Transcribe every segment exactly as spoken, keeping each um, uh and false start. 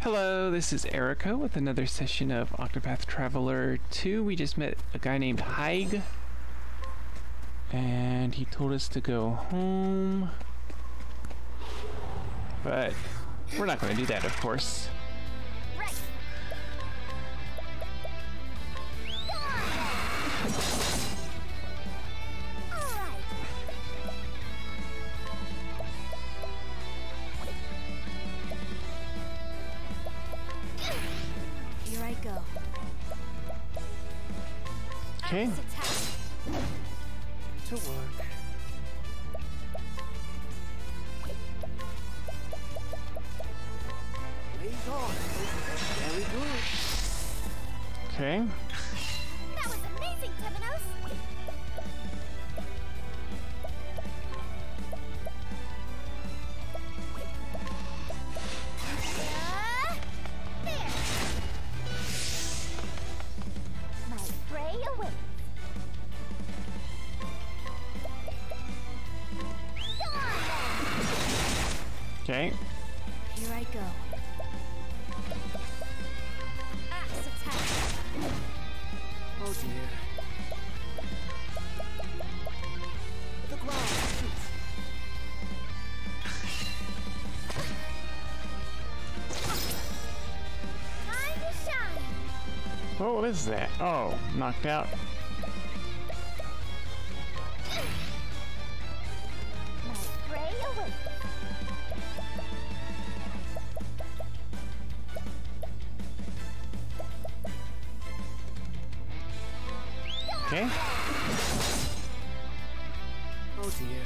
Hello, this is Erica with another session of Octopath Traveler two. We just met a guy named Haig, and he told us to go home, but we're not going to do that, of course. Okay. To work. Blaze on. Very good. Okay. That was amazing, Temenos. Uh, there. My prey awaits. Okay. Here I go. Axe attack. Oh dear. The ground shoots. Time to shine. Oh, what is that? Oh, knocked out. My prey awaits. Okay. Oh dear.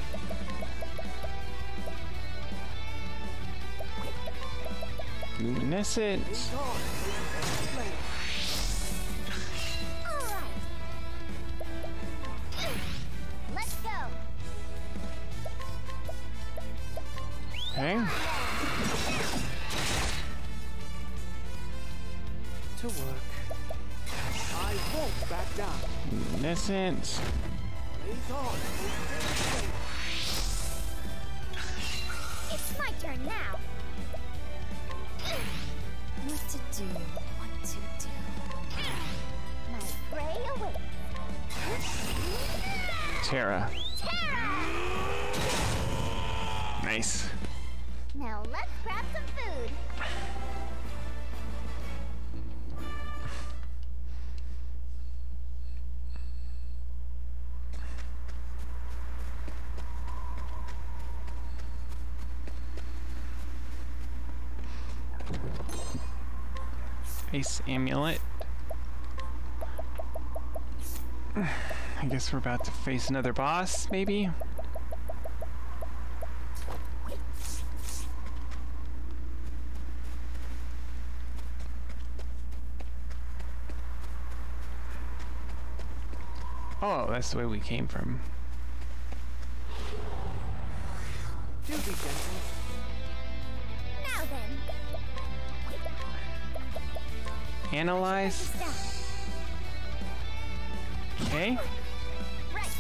Luminescent. Blaze on. Flame. All right. Let's go. Okay. To work. I won't back down. Luminescent. Blaze on. It's my turn now. What to do? What to do? My prey awaits. Terra. Terra! Nice. Now let's grab some food. Ace amulet. I guess we're about to face another boss, maybe? Oh, that's the way we came from. Do be gentle. Now then. Analyze. Okay. Right.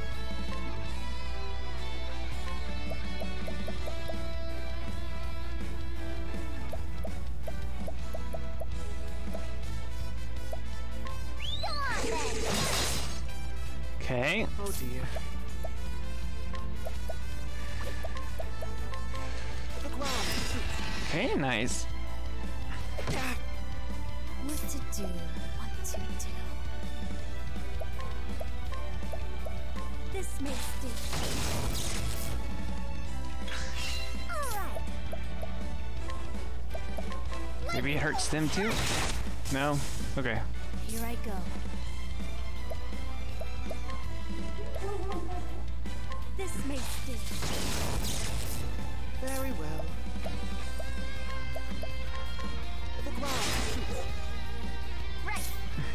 Go on then. Okay. Oh dear. The ground shoots. Okay, nice. What to do? What to do? This may stick. All right. Maybe it hurts them too? No? Okay. Here I go. This may stick. Very well. The ground shoots. Right.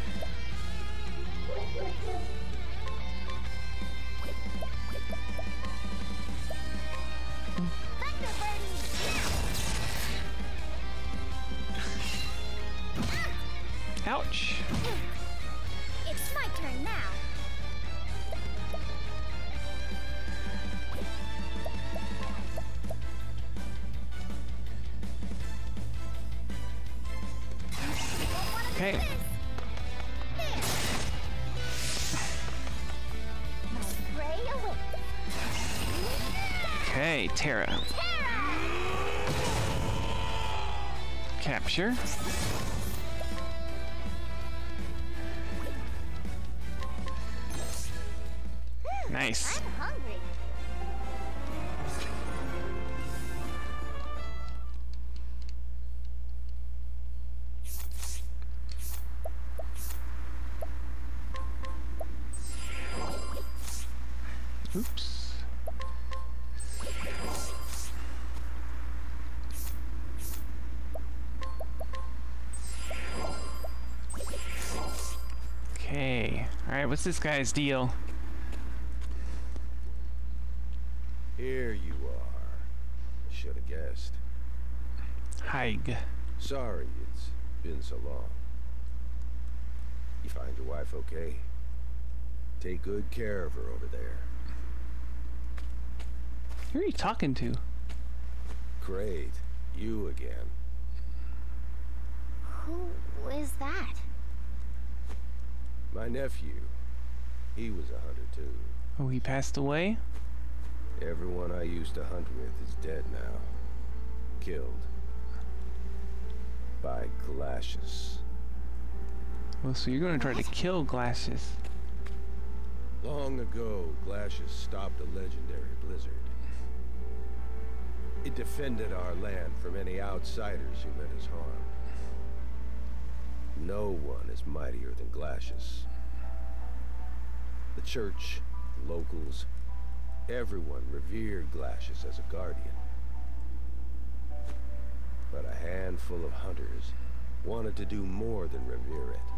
Thunderbird! Ouch. It's my turn now. Okay. My prey awaits. Okay, Terra. Capture. Nice. I'm hungry. Oops. Okay. Alright, what's this guy's deal? Here you are. Should have guessed. Haig. Sorry it's been so long. You find your wife okay? Take good care of her over there. Who are you talking to? Great. You again. Who is that? My nephew. He was a hunter too. Oh, he passed away? Everyone I used to hunt with is dead now. Killed. By Glacis. Well, so you're gonna try to kill Glacis. Long ago, Glacis stopped a legendary blizzard. It defended our land from any outsiders who meant us harm. No one is mightier than Glacis. The church, locals, everyone revered Glacis as a guardian. But a handful of hunters wanted to do more than revere it.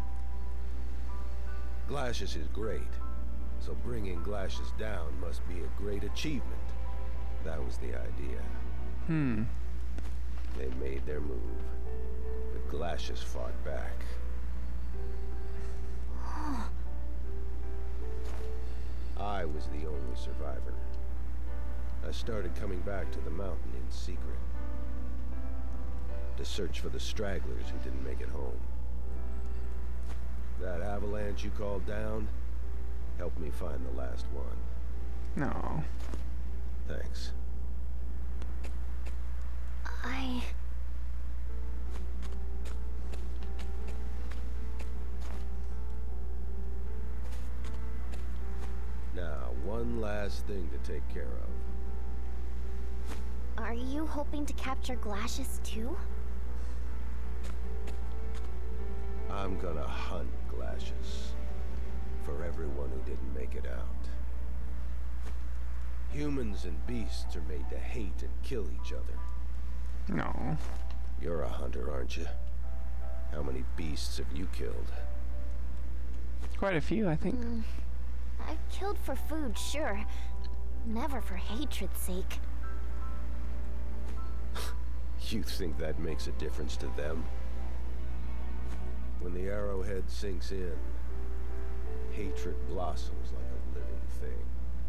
Glacis is great, so bringing Glacis down must be a great achievement. That was the idea. Hmm. They made their move, but Glacis fought back. I was the only survivor. I started coming back to the mountain in secret, to search for the stragglers who didn't make it home. That avalanche you called down helped me find the last one. No. Thanks. I... Now, one last thing to take care of. Are you hoping to capture Glacis too? I'm gonna hunt Glacis for everyone who didn't make it out. Humans and beasts are made to hate and kill each other. No. You're a hunter, aren't you? How many beasts have you killed? Quite a few, I think. Mm, I've killed for food, sure. Never for hatred's sake. You think that makes a difference to them? When the arrowhead sinks in, hatred blossoms like a living thing.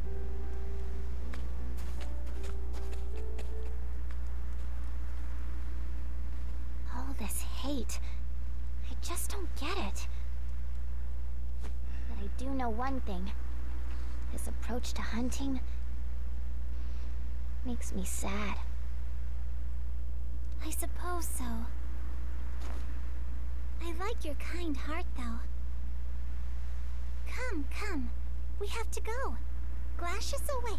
All this hate. I just don't get it. But I do know one thing. His approach to hunting makes me sad. I suppose so. I like your kind heart, though. Come, come. We have to go. Glacis awaits.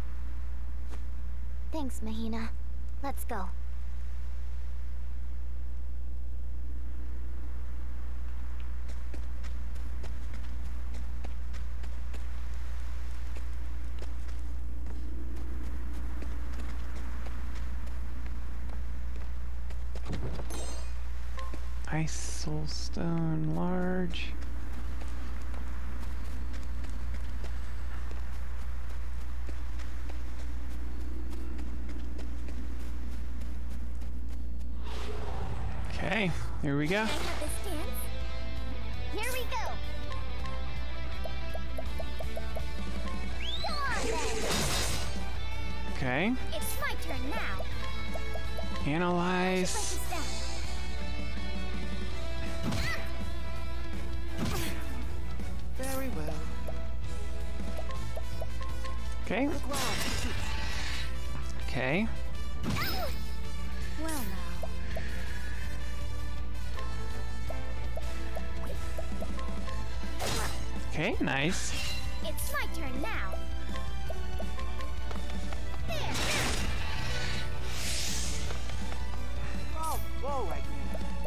Thanks, Mahina. Let's go. Ice soulstone large. Okay, here we go. Can I have this dance? Here we go. Go on then. Okay, It's my turn now. analyze. Break this down. Okay. Okay. Well now. Okay, nice. It's my turn now. There. Oh, whoa, I can.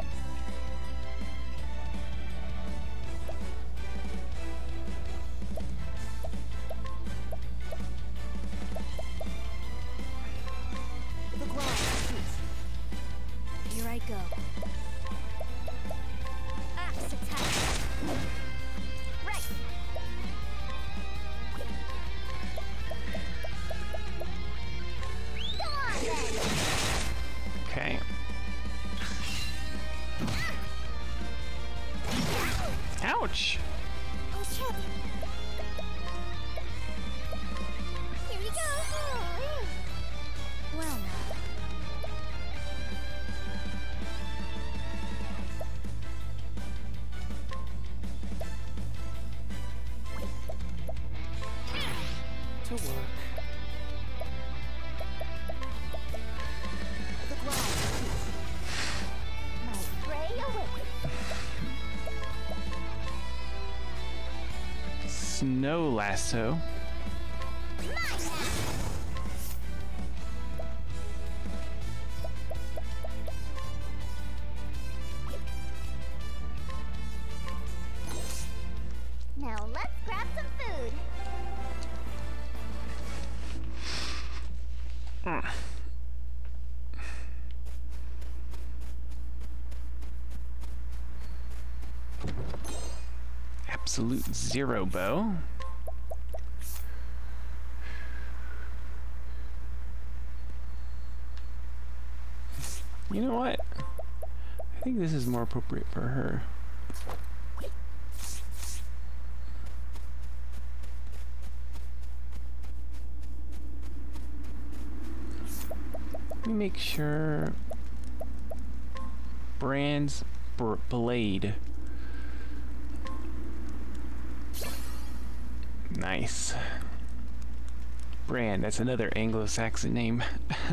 The Glacis. Here I go. Axe attack. Right. Go on then. Okay. Ouch! Oh shit. Here we go. Well now. To work. The Glacis. My prey away. Snow lasso. Mine now. Now let's grab some food. Mm. Absolute zero bow. You know what? I think this is more appropriate for her. Let me make sure. Brand's br blade. Nice. Brand, that's another Anglo-Saxon name.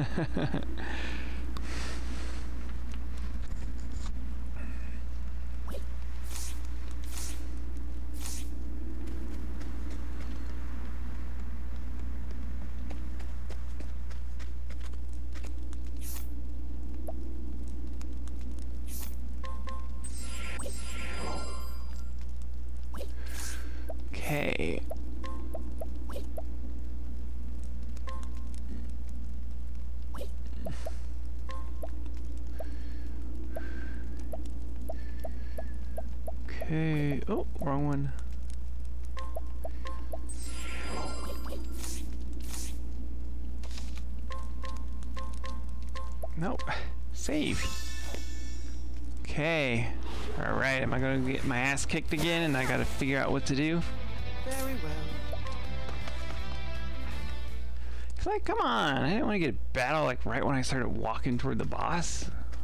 Okay. Okay. Oh, wrong one. Nope. Save. Okay. All right. Am I gonna get my ass kicked again, and I gotta figure out what to do? Very well. It's like, come on! I didn't want to get a battle like right when I started walking toward the boss.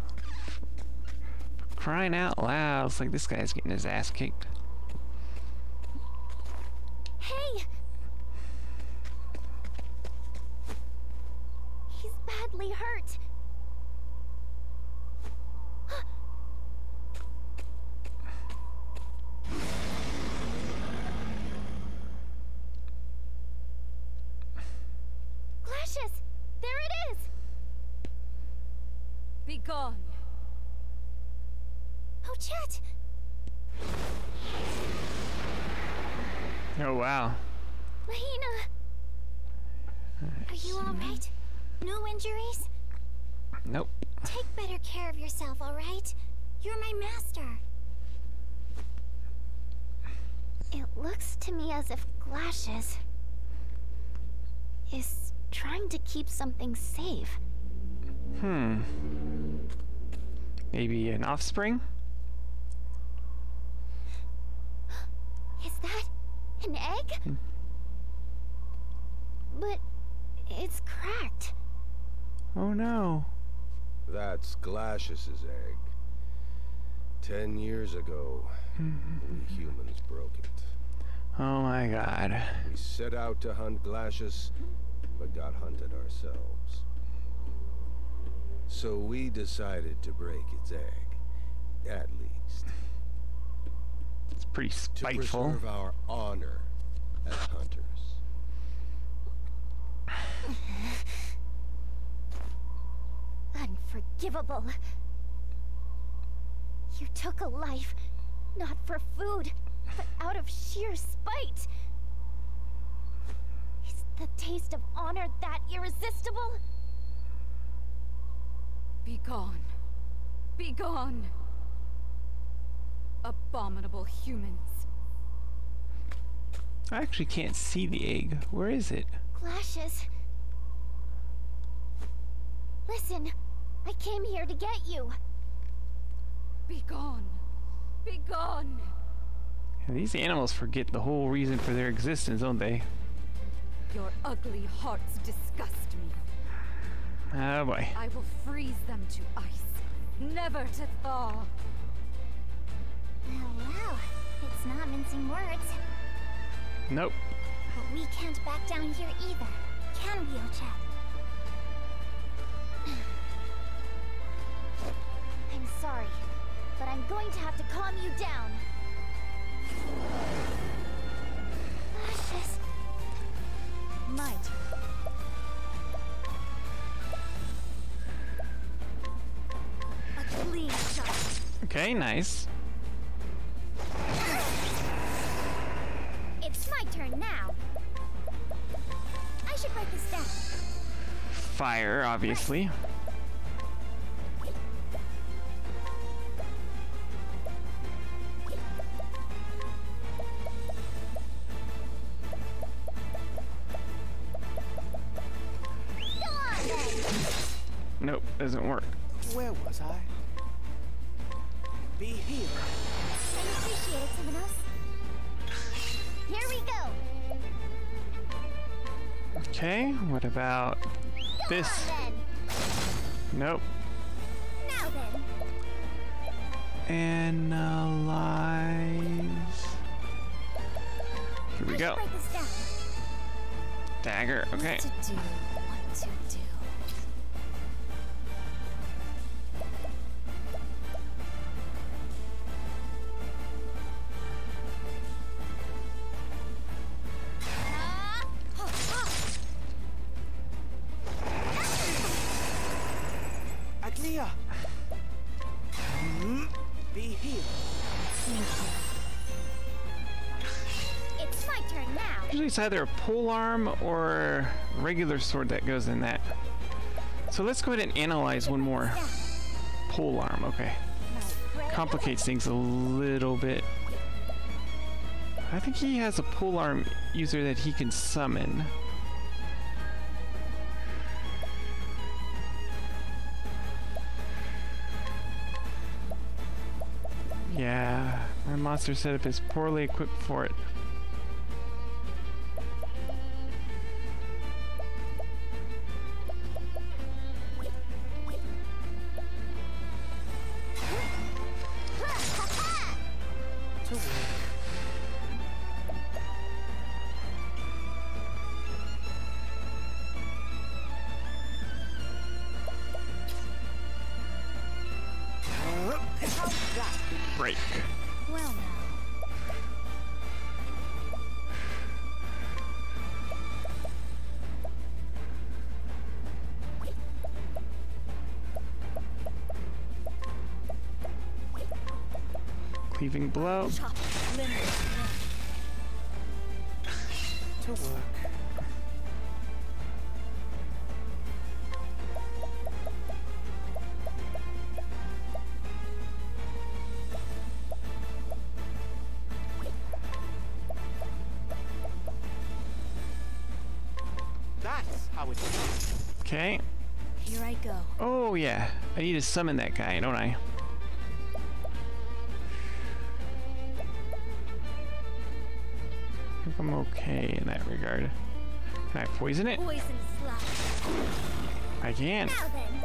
For crying out loud! It's like this guy's getting his ass kicked. Hey! He's badly hurt. Glacis! There it is! Be gone. Oh, Chet! Oh wow. Lahina! Are you alright? No injuries? Nope. Take better care of yourself, alright? You're my master. It looks to me as if Glacis is trying to keep something safe. Hmm. Maybe an offspring? Is that an egg? But it's cracked. Oh no. That's Glacis's egg. Ten years ago, we humans broke it. Oh my god. We set out to hunt Glacis, but got hunted ourselves. So we decided to break its egg, at least. It's pretty To spiteful. preserve our honor as hunters. Unforgivable. You took a life, not for food, but out of sheer spite. Is the taste of honor that irresistible? Be gone. Be gone. Abominable humans. I actually can't see the egg. Where is it? Glacis. Listen, I came here to get you. Be gone. Be gone. Yeah, these animals forget the whole reason for their existence, don't they? Your ugly hearts disgust me. Oh boy. I will freeze them to ice, never to thaw. Well, well, it's not mincing words. Nope. But we can't back down here either, can we, Octopath? I'm sorry, but I'm going to have to calm you down. Glacis. My turn. A clean shot. Okay, nice. It's my turn now. I should write this down. Fire, obviously. Go on then. Nope, doesn't work. Where was I? Be here. I appreciate it, Temenos. Here we go. Okay, what about Go this? on then. Nope. Now then. Analyze. Here we I go. should write this down. Dagger, okay. What to do, what to do. Ah! Oh, oh. Agnia. Be here. It's my turn now. Usually it's either a pole arm or a regular sword that goes in that. So let's go ahead and analyze one more. Down. Pole arm, okay. My bread. Complicates things a little bit. I think he has a pole arm user that he can summon. Yeah, my monster setup is poorly equipped for it. To work. Uh, how's that? Break. Well now. Cleaving blow. Chop. Limb. To work. That's how it's done. Okay. Here I go. Oh yeah, I need to summon that guy, don't I? I think I'm okay in that regard. Can I poison it? Poison slash. I can. Now then.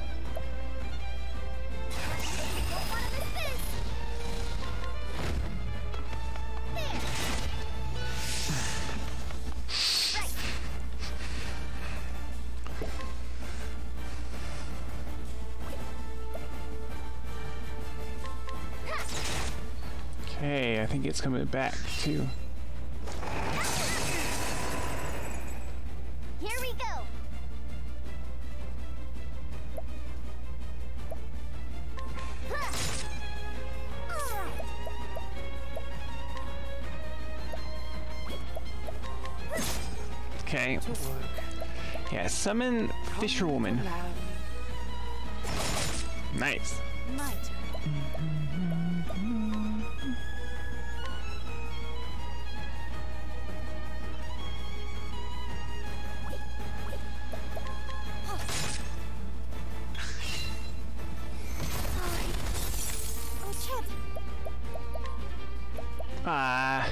Don't wanna miss this. There. Okay, I think it's coming back too. Here we go. Okay. To work. Yeah, summon Fisherwoman. Lamb. Nice. My turn. Oh, Chip. Ah.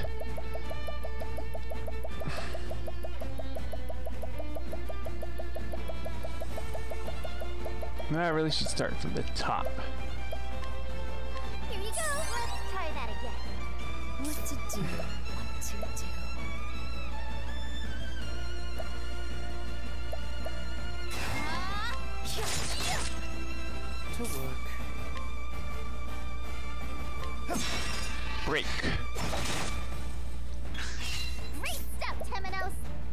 I really should start from the top. Here you go. Let's try that again. What to do? What to do? Ah, yeah. To work. Break. Great stuff, Temenos.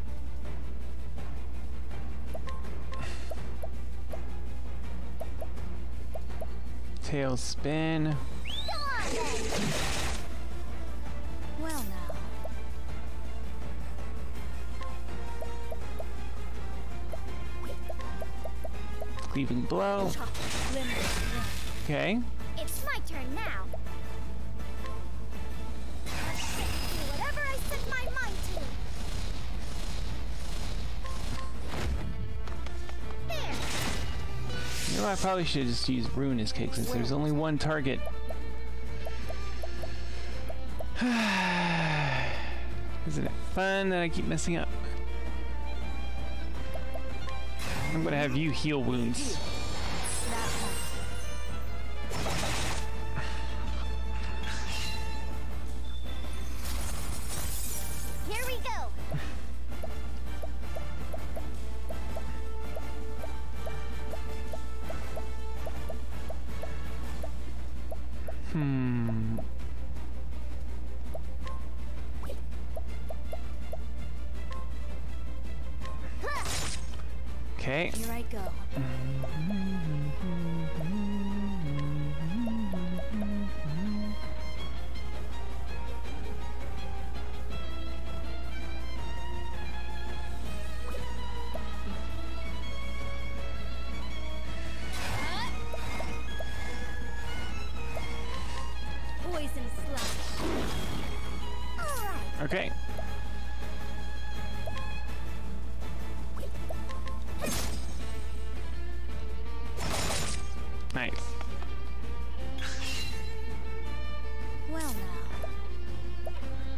Tail spin. Go on then. Well now. Cleaving blow. Limber. Okay. It's my turn now. Do whatever I set my mind to. There. You know, I probably should just use Rune as cake since there's only one target. Isn't it fun that I keep messing up? I'm gonna have you heal wounds. Here we go. Hmm. Okay. Here I go. Poison slash. All right. Okay. Nice. Well now.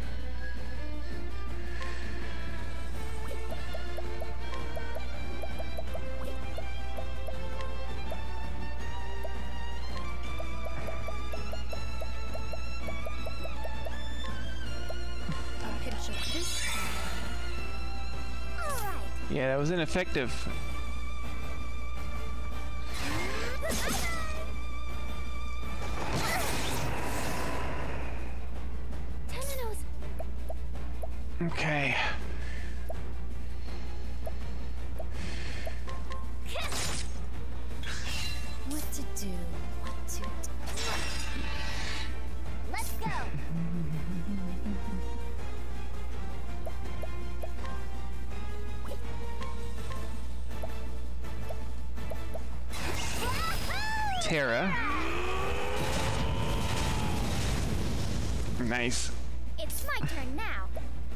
I can check this. All right. Yeah, that was ineffective. Temenos. Okay. What to do? What to do? Let's go. Terra. Nice. It's my turn now.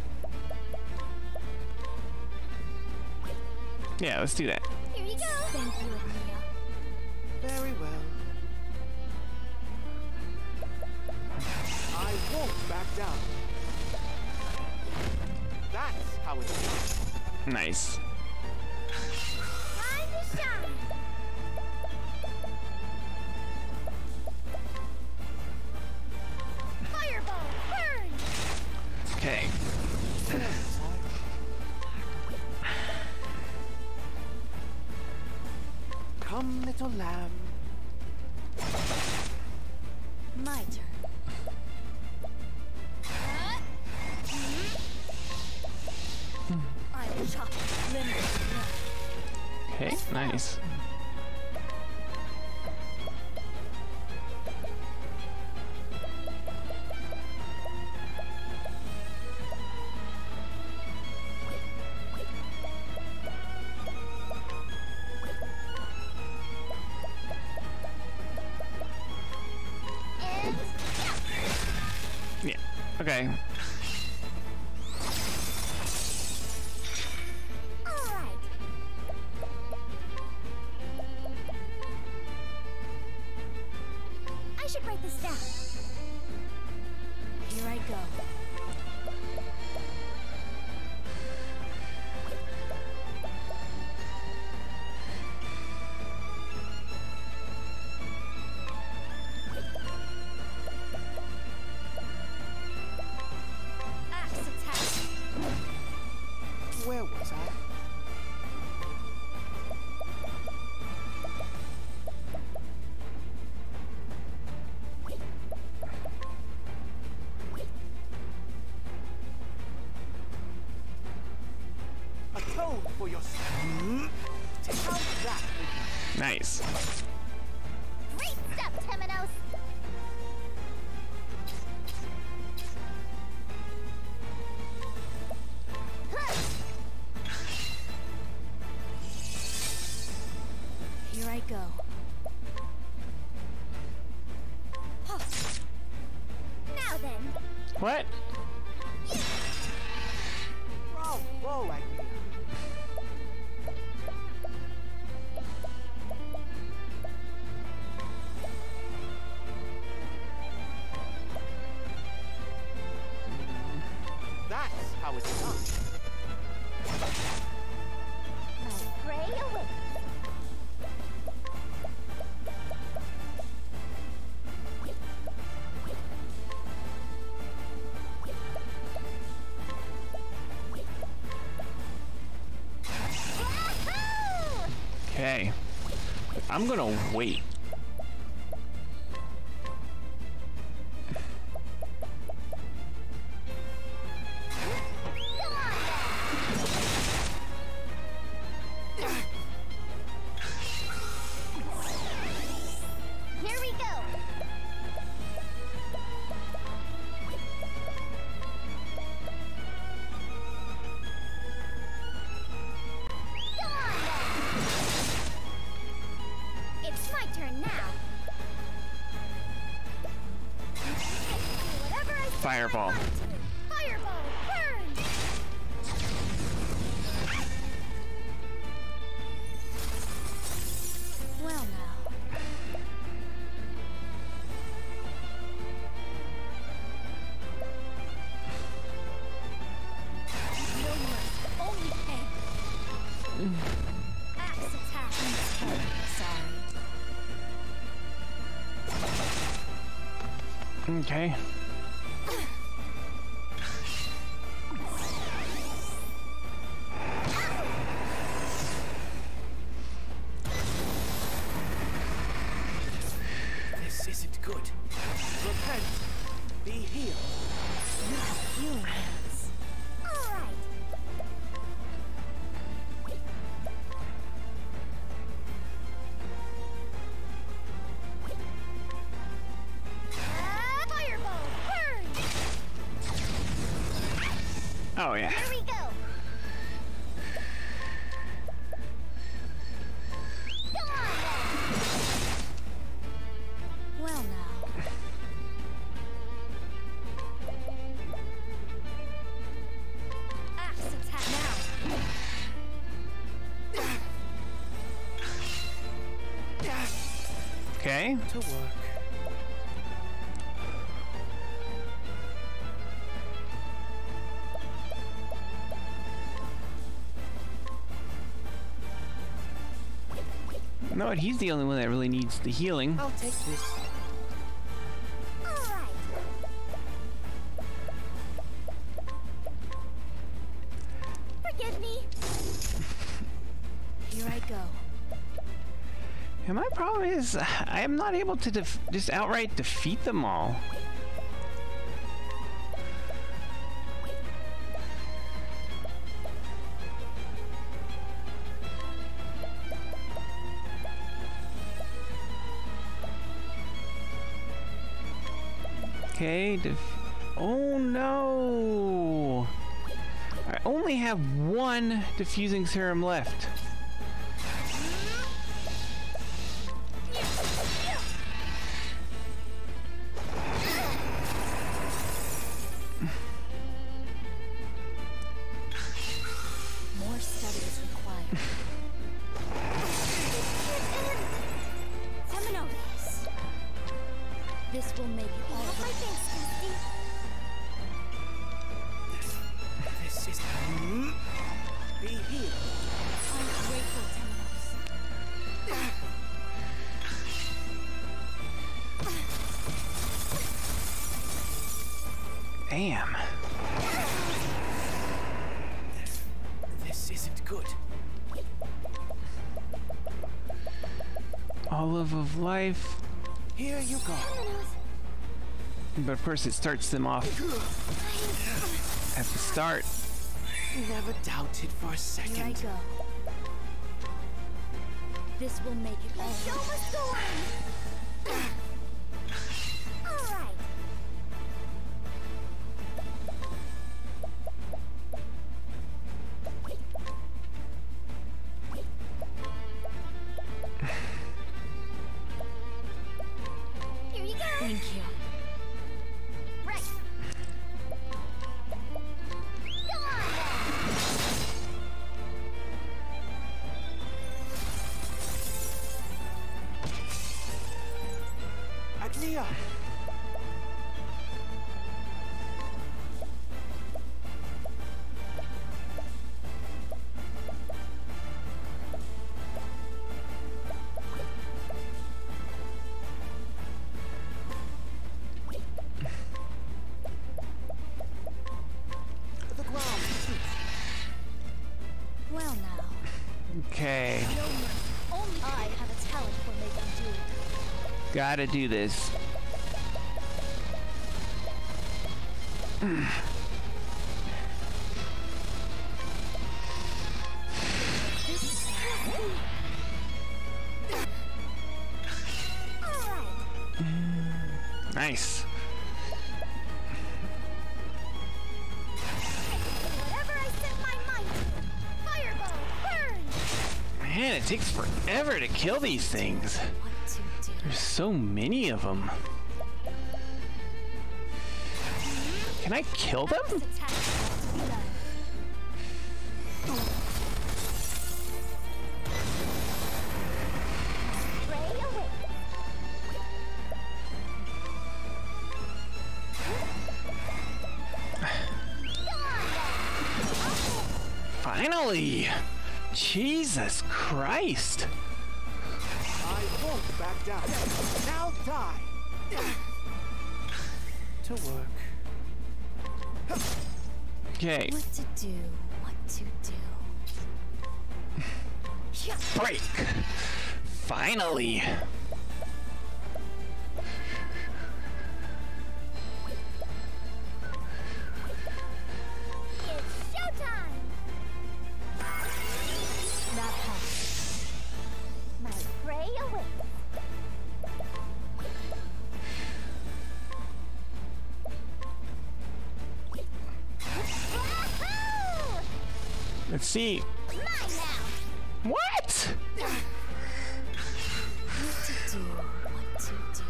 Yeah, let's do that. Here you go. Thank you, Mia. Very well. I won't back down. That's how it's done. Nice. Time to shine. Fireball, burn. Okay. Come, little lamb. My turn. Nice. Yeah. Okay. I should write this down. Here I go. Axe attack. Where was I? Atone for yourself. Take out that. Nice. Great stuff, Temenos. Here I go. Huh. Now then. What? Bravo, idea. That's how it's done. My prey awaits. Wahoo! Okay. I'm gonna wait. Come on then. Here we go. Come on then. It's my turn now. I can do whatever I set my Fireball. mind to. Fireball, burn! Well now. No mercy, only pain. Axe attack. Sorry. Okay. This isn't good. Repent. Be healed. You have healing hands. All right. Ah, fireball, burn! Oh yeah. Here we go. Come on then. Well now. Axe attack now. Okay. To work. You know what? He's the only one that really needs the healing. I'll take this. All right. Forgive me. Here I go. And my problem is, I am not able to def just outright defeat them all. Okay, def oh no! I only have one diffusing serum left. More study is required. Seminoles. This will make it all My right. thanks, Christy. This is... Be healed. I'm grateful, Seminoles. Damn. This isn't good. Olive of life. Here you go. But of course it starts them off at the start. Never doubted for a Here I second. go. This will make it all Show right. must go on. All right. Here you go. Thank you. Right. Go on then. Agnia! The ground shoots. Well now. Okay, No mercy. Only I have a talent for making do. gotta do this. This is All right. Nice. Whatever I set my mind to. Fireball, burn. Man, it takes forever to kill these things. what to do. There's so many of them. Can I kill them? This attack has to be done. Ray away. Finally! Jesus Christ! I won't back down. Now die. To work. Okay, What to do, what to do. break! Finally! It's showtime. That helps. My prey awaits. Wahoo! Let's see. Mine now. What? What to do, what to do.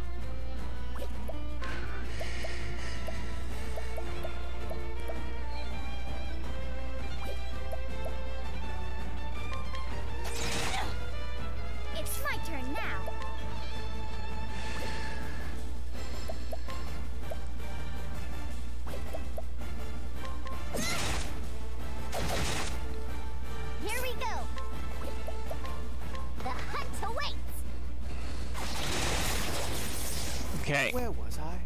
It's my turn now. Here we go. The hunt awaits. Okay, Where was I?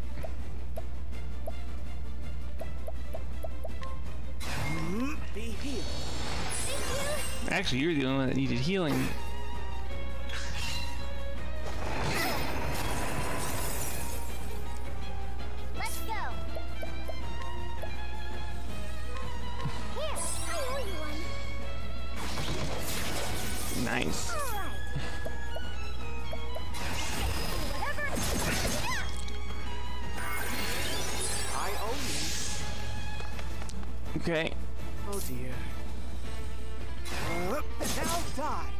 Be healed. Thank you. actually, you're the only one that needed healing. Let's go. Here, I owe you one. Nice. All right. Whatever. Okay. Oh dear. Uh, now die.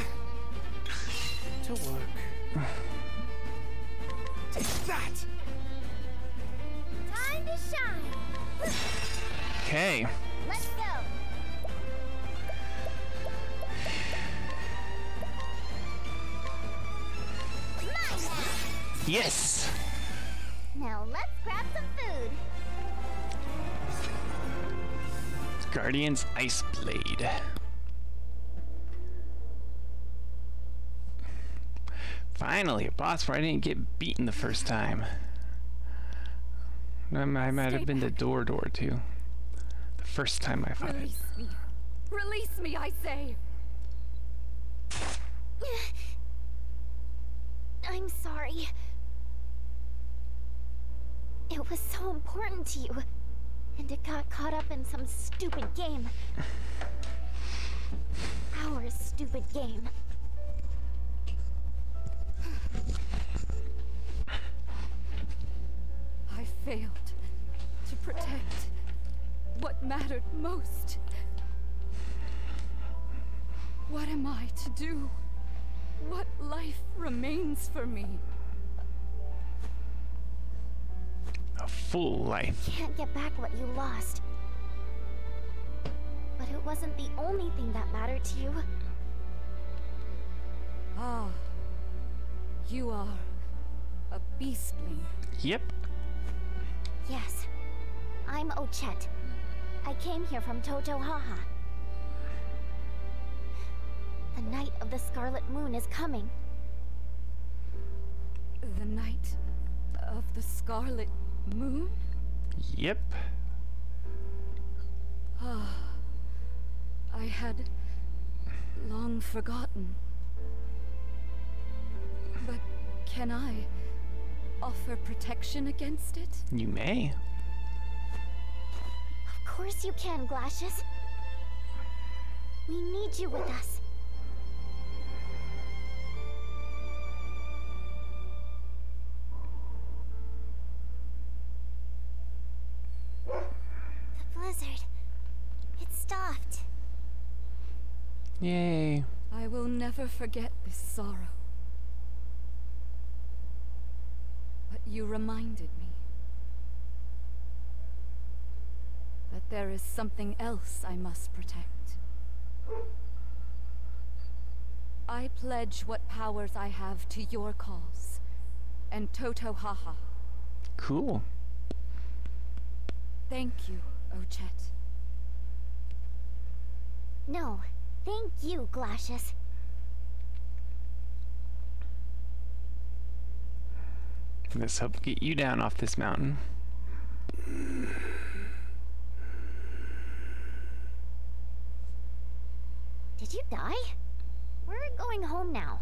To work. Take that. Time to shine. Okay. Let's go. Mine now. Yes. Now let's grab some food. Guardian's Ice Blade. Finally, a boss where I didn't get beaten the first time. I might, I might have been the door door too. The first time I fought it. Release me. Release me, I say. I'm sorry. It was so important to you, and it got caught up in some stupid game. Our stupid game. I failed to protect what mattered most. What am I to do? What life remains for me? A full life. Can't get back what you lost. But it wasn't the only thing that mattered to you. Ah, you are a beastling. Yep. Yes, I'm Ochet. I came here from Totohaha. The night of the Scarlet Moon is coming. The night of the Scarlet Moon? Yep. Ah, I had long forgotten. But can I offer protection against it? You may. Of course you can, Glacis. We need you with us. The blizzard. It stopped. Yay. I will never forget this sorrow. But you reminded me that there is something else I must protect. I pledge what powers I have to your cause and Totohaha. Cool. Thank you, Ochet. No, thank you, Glacis. Let's help get you down off this mountain. Did you die? We're going home now.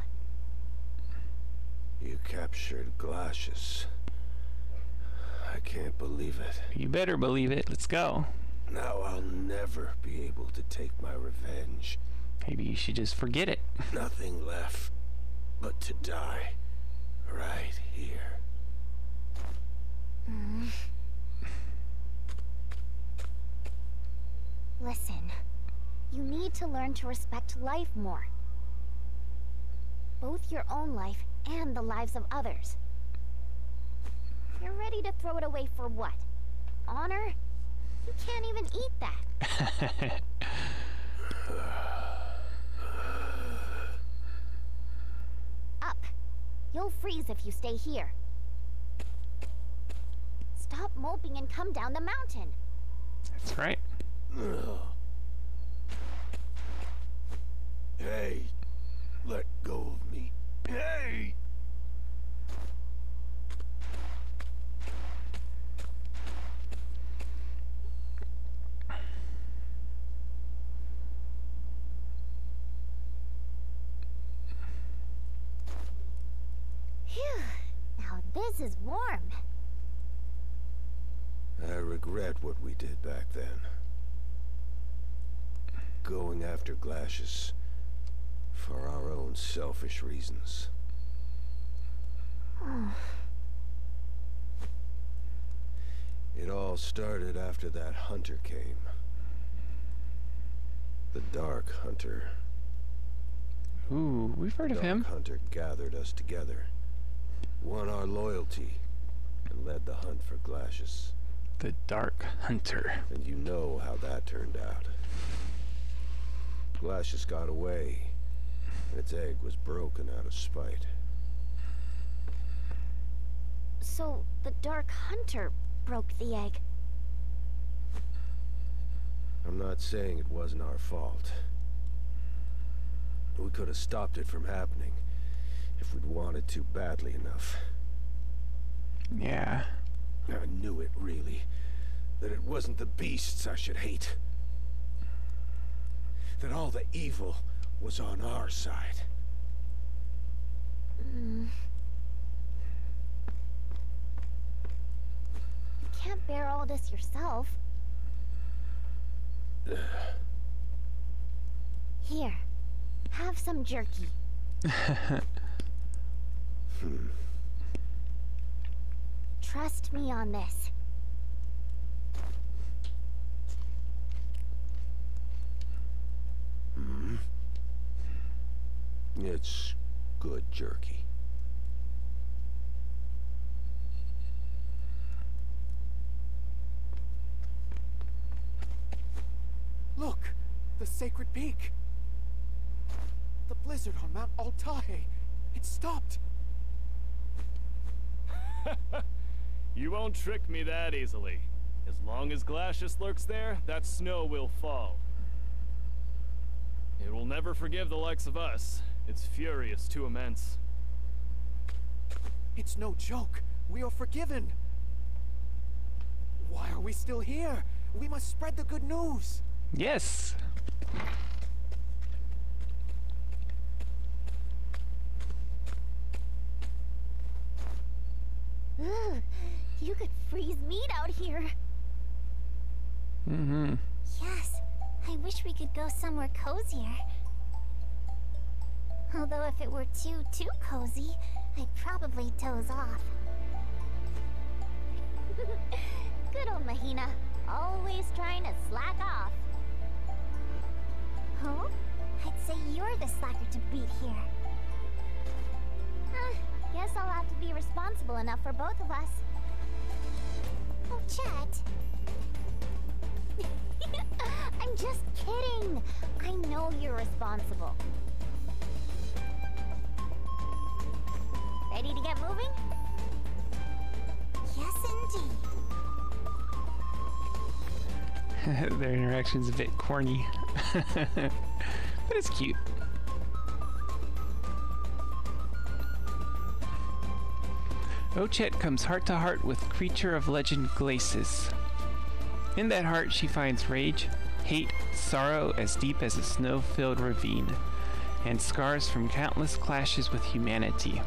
You captured Glacis. I can't believe it. You better believe it. Let's go. Now I'll never be able to take my revenge. Maybe you should just forget it. Nothing left but to die right here. Mm. Listen, you need to learn to respect life more. Both your own life and the lives of others. You're ready to throw it away for what? Honor? You can't even eat that. Up. You'll freeze if you stay here. Stop moping and come down the mountain. That's right. Hey, let go of me. Hey! Phew. Now this is warm. I regret what we did back then. Going after Glacis for our own selfish reasons. It all started after that hunter came. The Dark Hunter. Ooh, we've heard of Dark him. Hunter gathered us together, won our loyalty, and led the hunt for Glacis. The Dark Hunter. And you know how that turned out. Glacis got away, and its egg was broken out of spite. So, the Dark Hunter broke the egg. I'm not saying it wasn't our fault. We could have stopped it from happening if we'd wanted to badly enough. Yeah. I knew it, really. That it wasn't the beasts I should hate. That all the evil was on our side. Mm. You can't bear all this yourself. Here, have some jerky. Hmm. Trust me on this. Hmm. It's good jerky. Look, the sacred peak. The blizzard on Mount Altair. It stopped. You won't trick me that easily. As long as Glacis lurks there, that snow will fall. It will never forgive the likes of us. Its fury is too immense. It's no joke. We are forgiven. Why are we still here? We must spread the good news. Yes. Ugh, you could freeze meat out here. Mm-hmm. Yes, I wish we could go somewhere cozier. Although if it were too, too cozy, I'd probably doze off. Good old Mahina, always trying to slack off. Huh? I'd say you're the slacker to beat here. Huh, guess I'll have to be responsible enough for both of us. Oh, Chet. I'm just kidding. I know you're responsible. Ready to get moving? Yes, indeed. Their interaction's a bit corny. But it's cute. Ochet comes heart to heart with creature of legend Glacis. In that heart she finds rage, hate, sorrow as deep as a snow-filled ravine, and scars from countless clashes with humanity.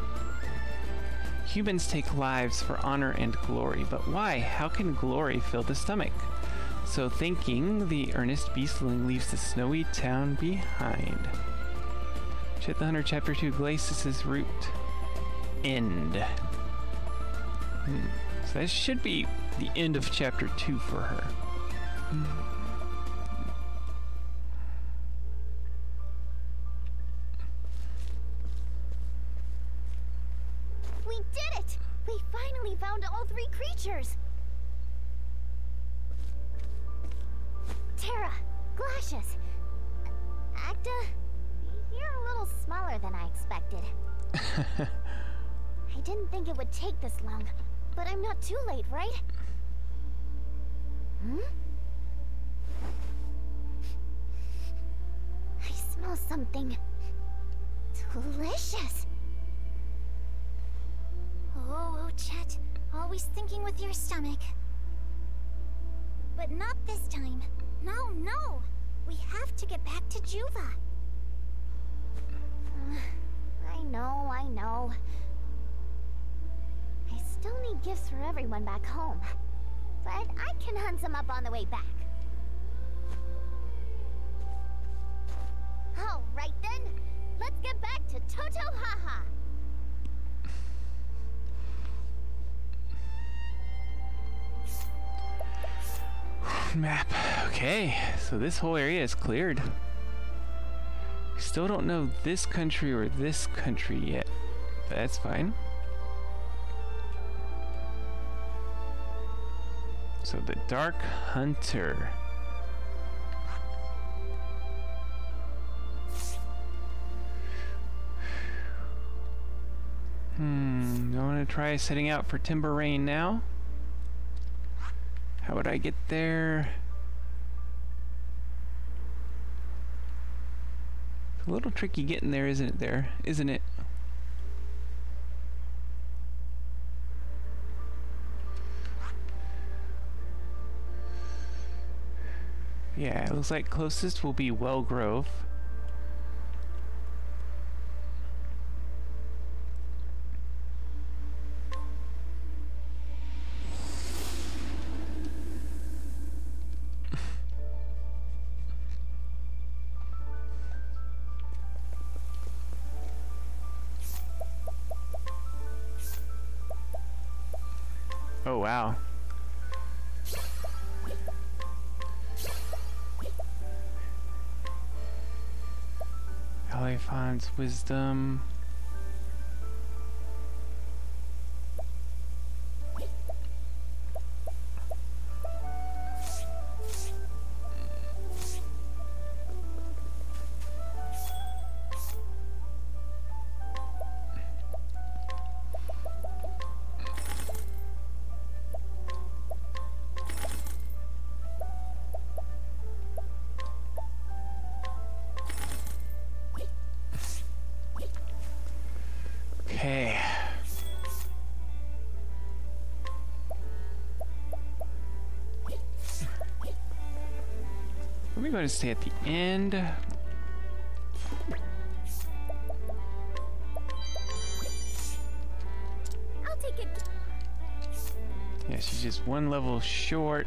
Humans take lives for honor and glory, but why? How can glory fill the stomach? So thinking, the earnest beastling leaves the snowy town behind. Chet the Hunter, Chapter two, Glacis' Route. End. Hmm. So that should be the end of Chapter two for her. Hmm. We did it! We finally found all three creatures! Terra, Glacis, Acta, you're a little smaller than I expected. I didn't think it would take this long, but I'm not too late, right? Hmm? I smell something delicious. Oh, oh, Chet, always thinking with your stomach. But not this time. No, no! We have to get back to Juva. Uh, I know, I know. I still need gifts for everyone back home. But I can hunt some up on the way back. Alright then, let's get back to Totohaha. Map. Okay, so this whole area is cleared. We still don't know this country or this country yet, but that's fine. So the Dark Hunter. Hmm, I want to try setting out for Timber Rain now. How would I get there? It's a little tricky getting there, isn't it there? Isn't it? Yeah, it looks like closest will be Wellgrove. Oh, wow. Aliphan's wisdom. Okay. We're going to stay at the end. I'll take it. Yeah, she's just one level short.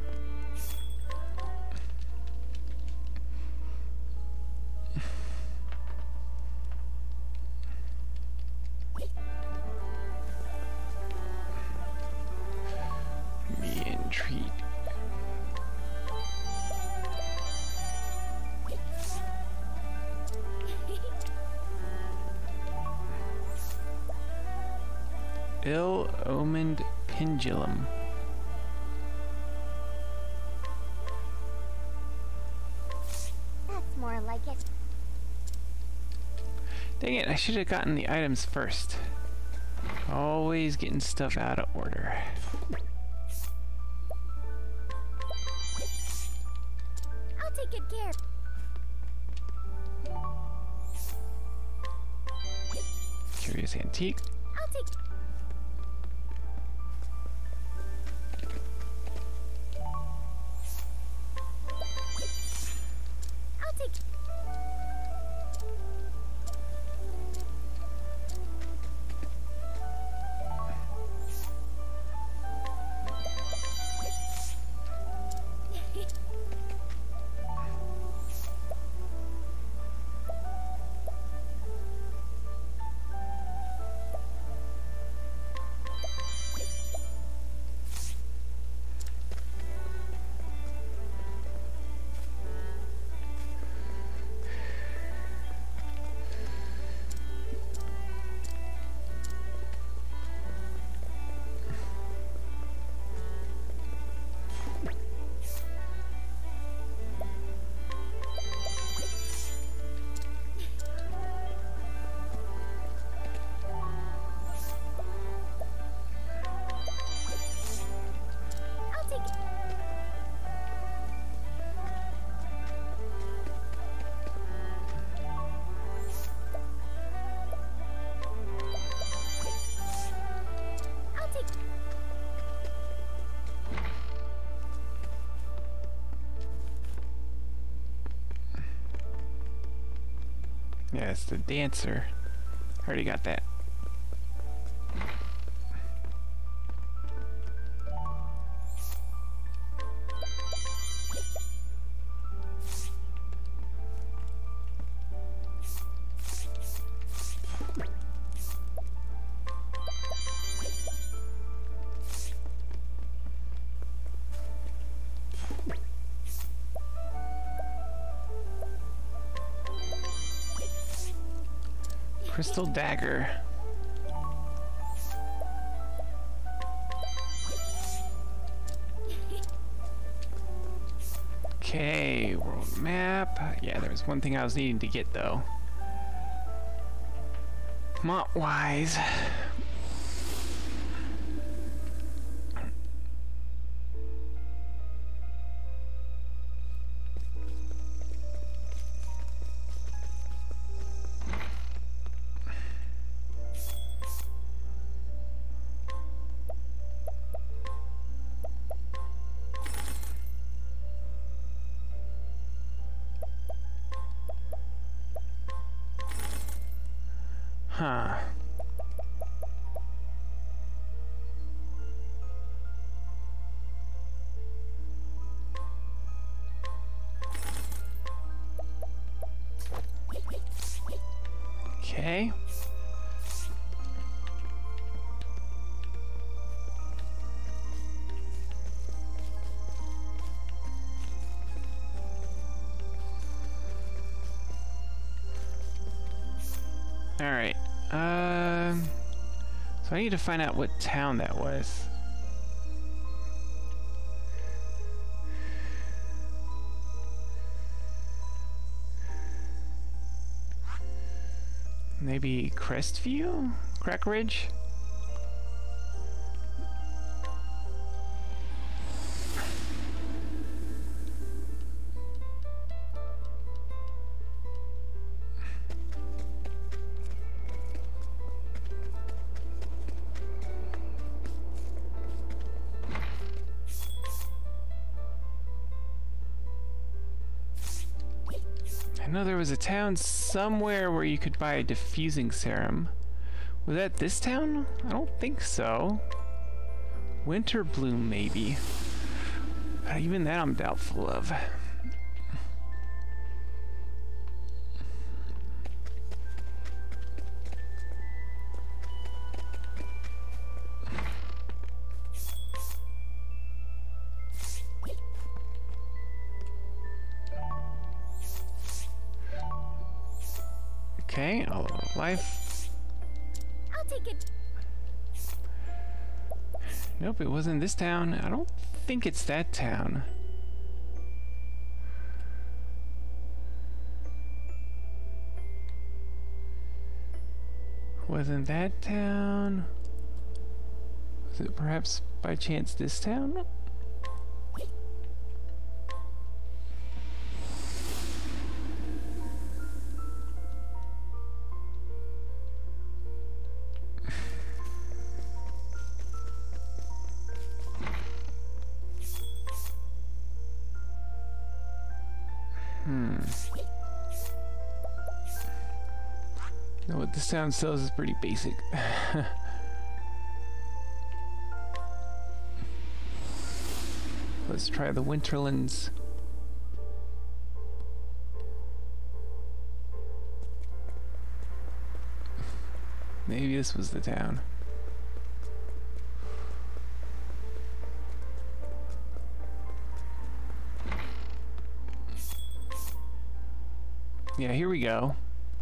Ill-omened pendulum. That's more like it. Dang it, I should have gotten the items first. Always getting stuff out of order. I'll take good care. Curious antique. I'll take. I'll take. Yeah, it's the dancer. Already got that. crystal dagger. Okay, world map. Yeah, there was one thing I was needing to get though. Mont-wise. Huh. Okay. All right. Um, so I need to find out what town that was. Maybe Crestview? Crack Ridge? I know there was a town somewhere where you could buy a diffusing serum. Was that this town? I don't think so. Winter Bloom, maybe. But even that I'm doubtful of. Okay, all of life. I'll take it. Nope, it wasn't this town. I don't think it's that town. Wasn't that town? Was it perhaps by chance this town? Hmm. Now what this town sells is pretty basic. Let's try the Winterlands. Maybe this was the town. Yeah, here we go.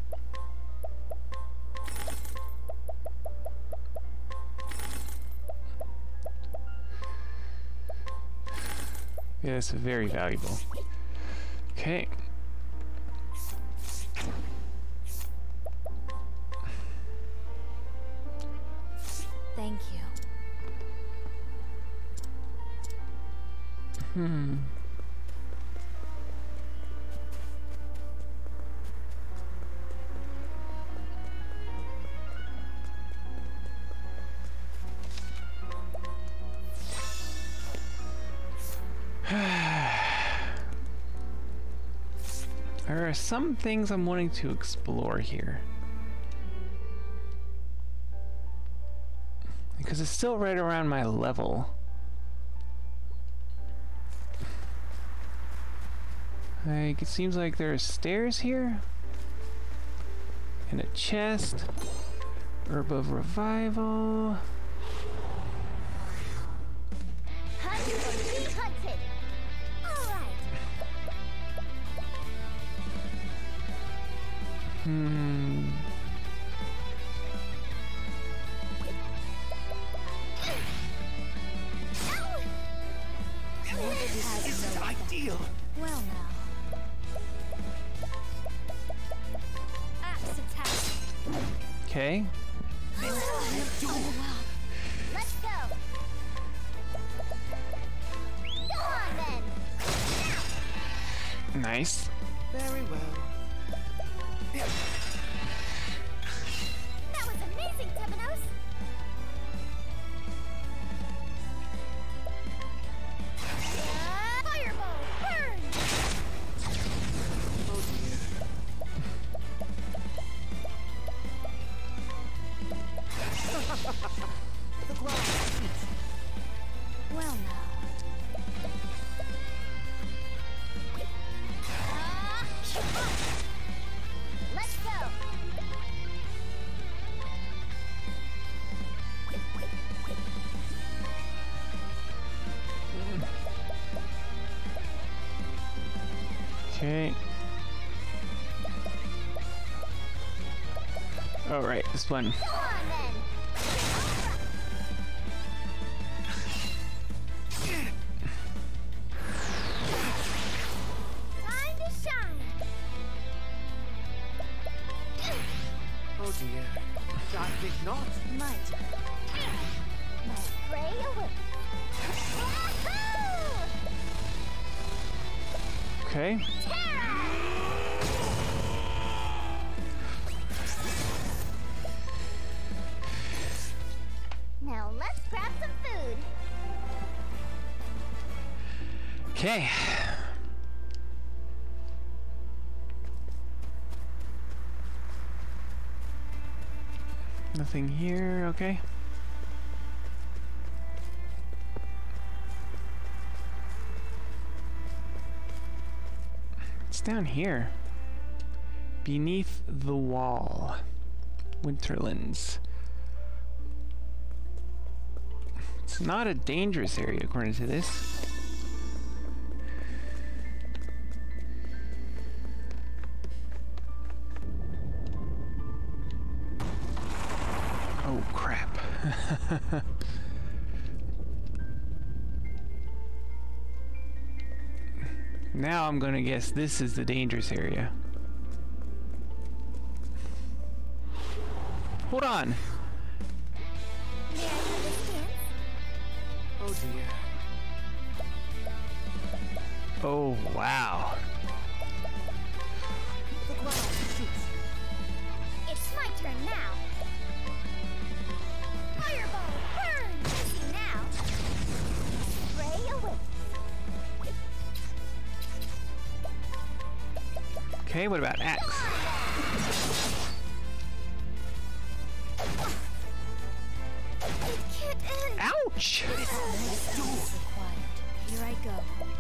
Yeah, it's very valuable. Okay. Thank you. Hmm. There are some things I'm wanting to explore here. Because it's still right around my level. Like, it seems like there are stairs here. And a chest. Herb of Revival. Hunt or be hunted. All right. Hmm. ideal. Well now. Axe attack. Okay. Let's go. Go on then. Nice. Very well. That was amazing, Temenos. Uh, Fireball, burn! Oh dear. The Glacis. Well now. Ah, let's go. Okay. All right, this one. Go on then. Time to shine. Oh dear. I think not. Might. My prey away. Wahoo! Okay. Now let's grab some food. Okay. Nothing here, okay. It's down here. Beneath the wall. Winterlands. It's not a dangerous area according to this. Oh crap. Now I'm gonna guess this is the dangerous area. Hold on. May I have this dance? Oh dear. Oh wow. The Glacis. It's my turn now. Fireball, burn! Easy now. Spray away. Okay, what about axe? It can't end. Ouch! Let's do it. Required. Here I go.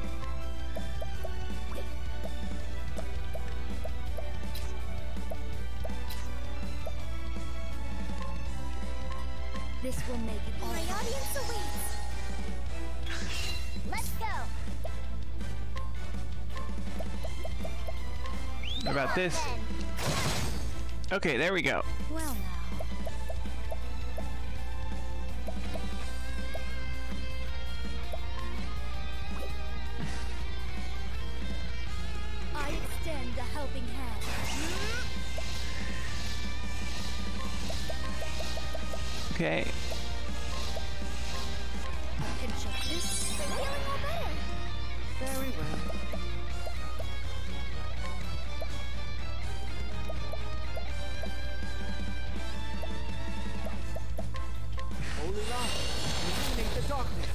This will make it all My right. audience awaits. Let's go. What about this? Then. Okay, there we go. Well now. I extend a helping hand. Okay. I can check this. Feeling all better. Very well. Holy light, illuminate the darkness.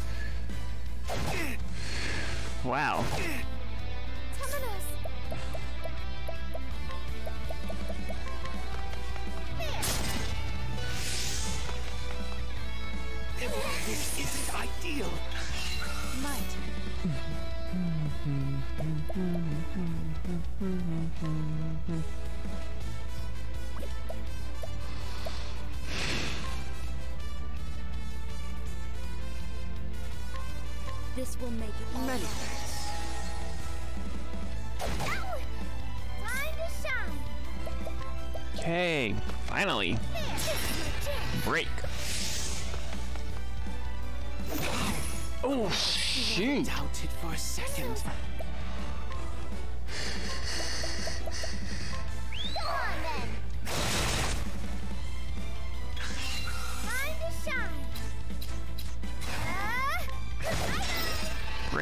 Wow. Temenos. There. This isn't ideal. Might. This will make it all Many right. thanks. Ow! Time to shine. Okay, finally. There. This is my chance. Break. Oh, shoot. Doubted for a second.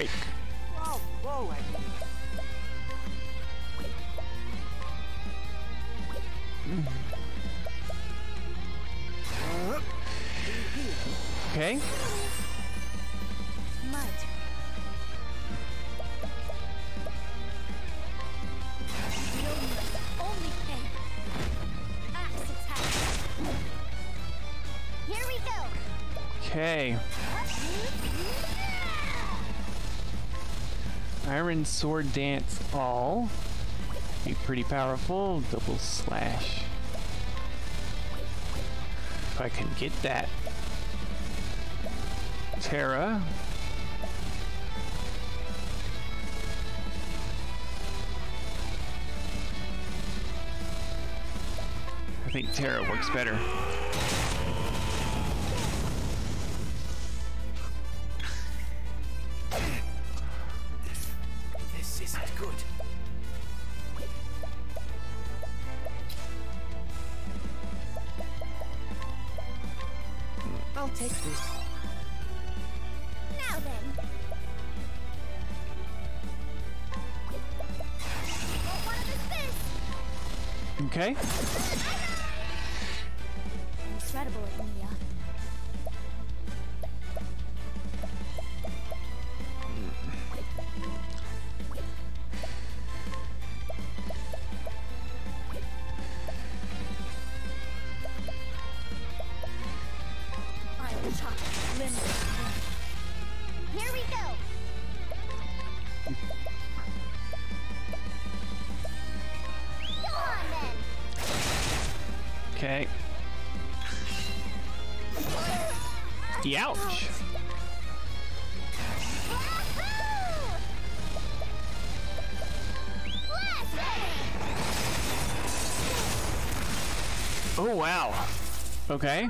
break. Whoa, whoa, Eddie. Mm. Uh, Okay. My turn. Only pain. Axe attack. Here we go. Okay. Iron Sword Dance all. Be pretty powerful. Double slash. If I can get that. Terra. I think Terra works better. this isn't good. I'll take this. Now then. What one of us is? Okay. Incredible, Mia. I will chop limb by limb. Here we go. Go on then. Okay. Youch. Oh wow. Okay.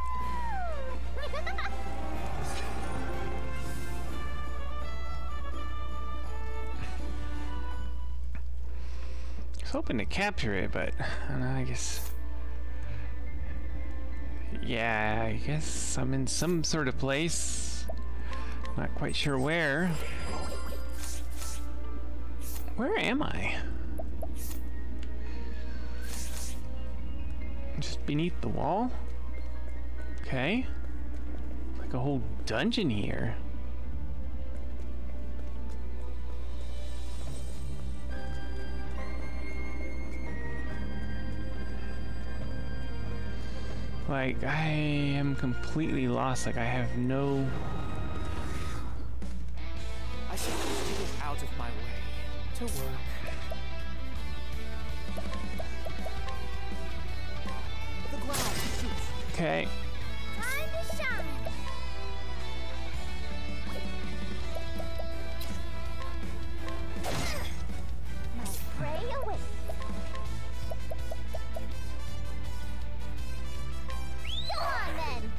I was hoping to capture it, but I don't know, I guess. Yeah, I guess I'm in some sort of place. Not quite sure where. Where am I? Just beneath the wall? Okay. Like a whole dungeon here. Like, I am completely lost. Like, I have no... I should just get out of my way to work. The ground shoots. Okay. Time to shine. My prey awaits. Go on then.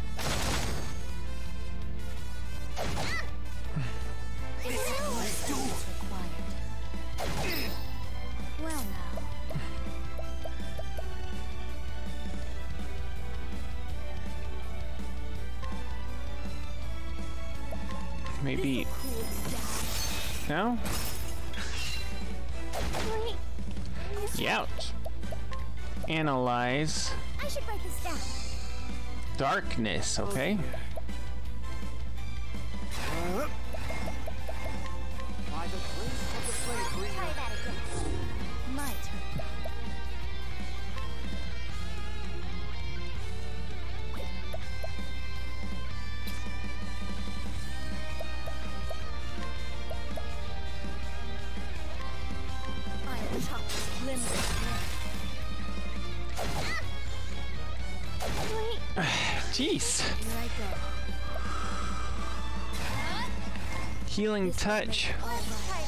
Let's do it. Required. Well now. Maybe... No? Wait. Youch. Analyze. I should write this down. Darkness, okay? Uh, by the grace of the flame bringer. Try that again. My turn. I will chop limb by limb. Wait. Jeez. Here I go. Healing touch. Let's try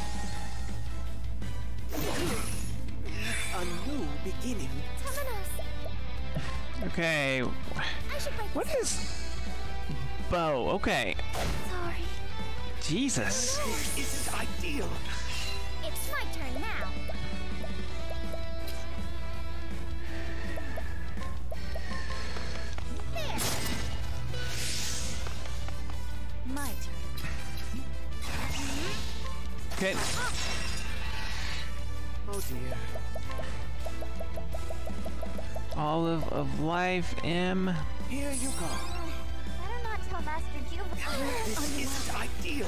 that again. A new beginning. Temenos. Okay. I should write What this is... Bow, okay. down. Sorry. Jesus. This isn't ideal. It's my turn now. There. My turn. Okay. Oh dear. Olive of life, M. Here you go. Better not tell Master Juve. This isn't ideal.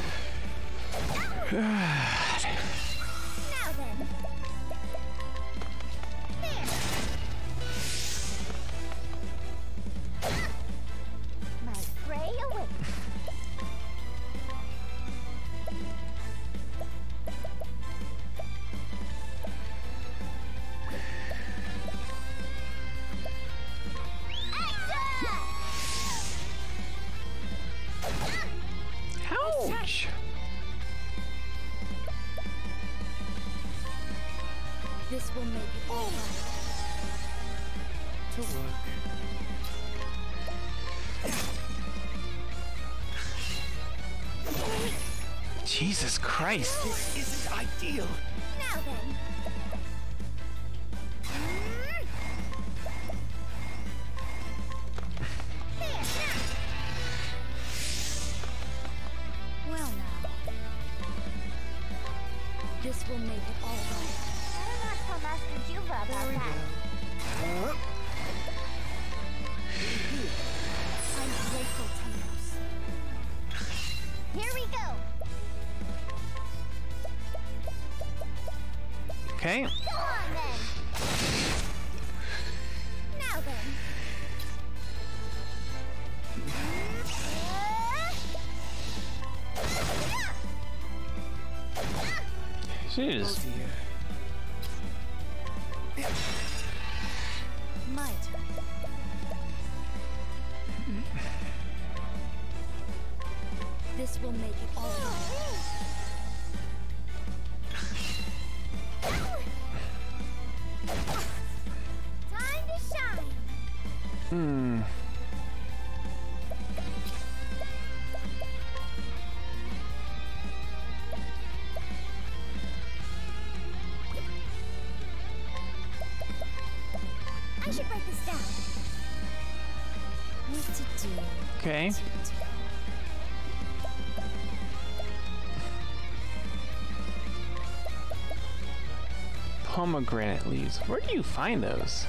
Now then. There. My prey awaits. Ouch! This will make it all right. To work. Jesus Christ! This isn't ideal. Now then. Well now. This will make it all right. Better not tell Master Juve about Very that. well. Uh, I'm grateful, Telos. Here we go. Okay. Go on then. Now then. oh Jeez. dear. My turn. This will make it all right. Time to shine. Hmm. I should write this down. What to do? Okay. What to do. Pomegranate leaves. Where do you find those?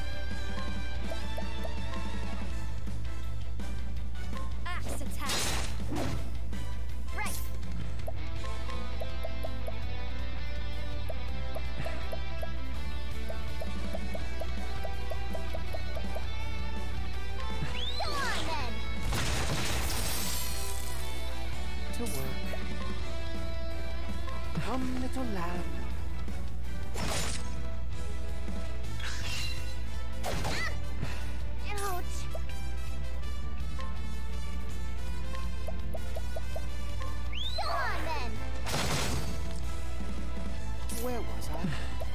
Axe attack. Right. Go on then. To work. Come, little lamb. Ouch. Go on then. Where was I?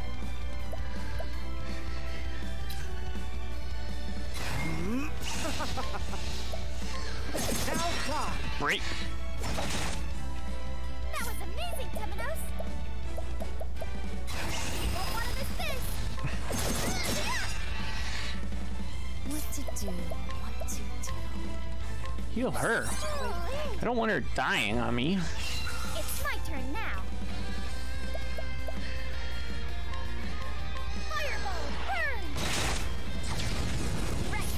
Now fly. Break. That was amazing, Temenos. Won't want to miss this. What to do? What to do? Heal her. I don't want her dying on me. It's my turn now. Fireball, burn! Right.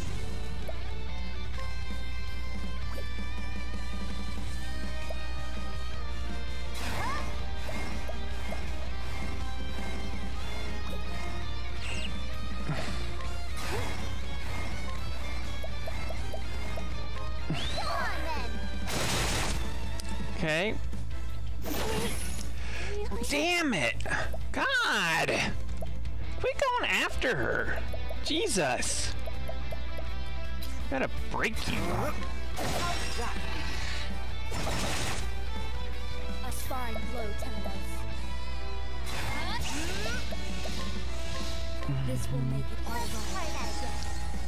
Go on then. Okay. Damn it! God! Quit going after her! Jesus! Gotta break you. A sparring blow, Temenos. This will make it all Try right. that again.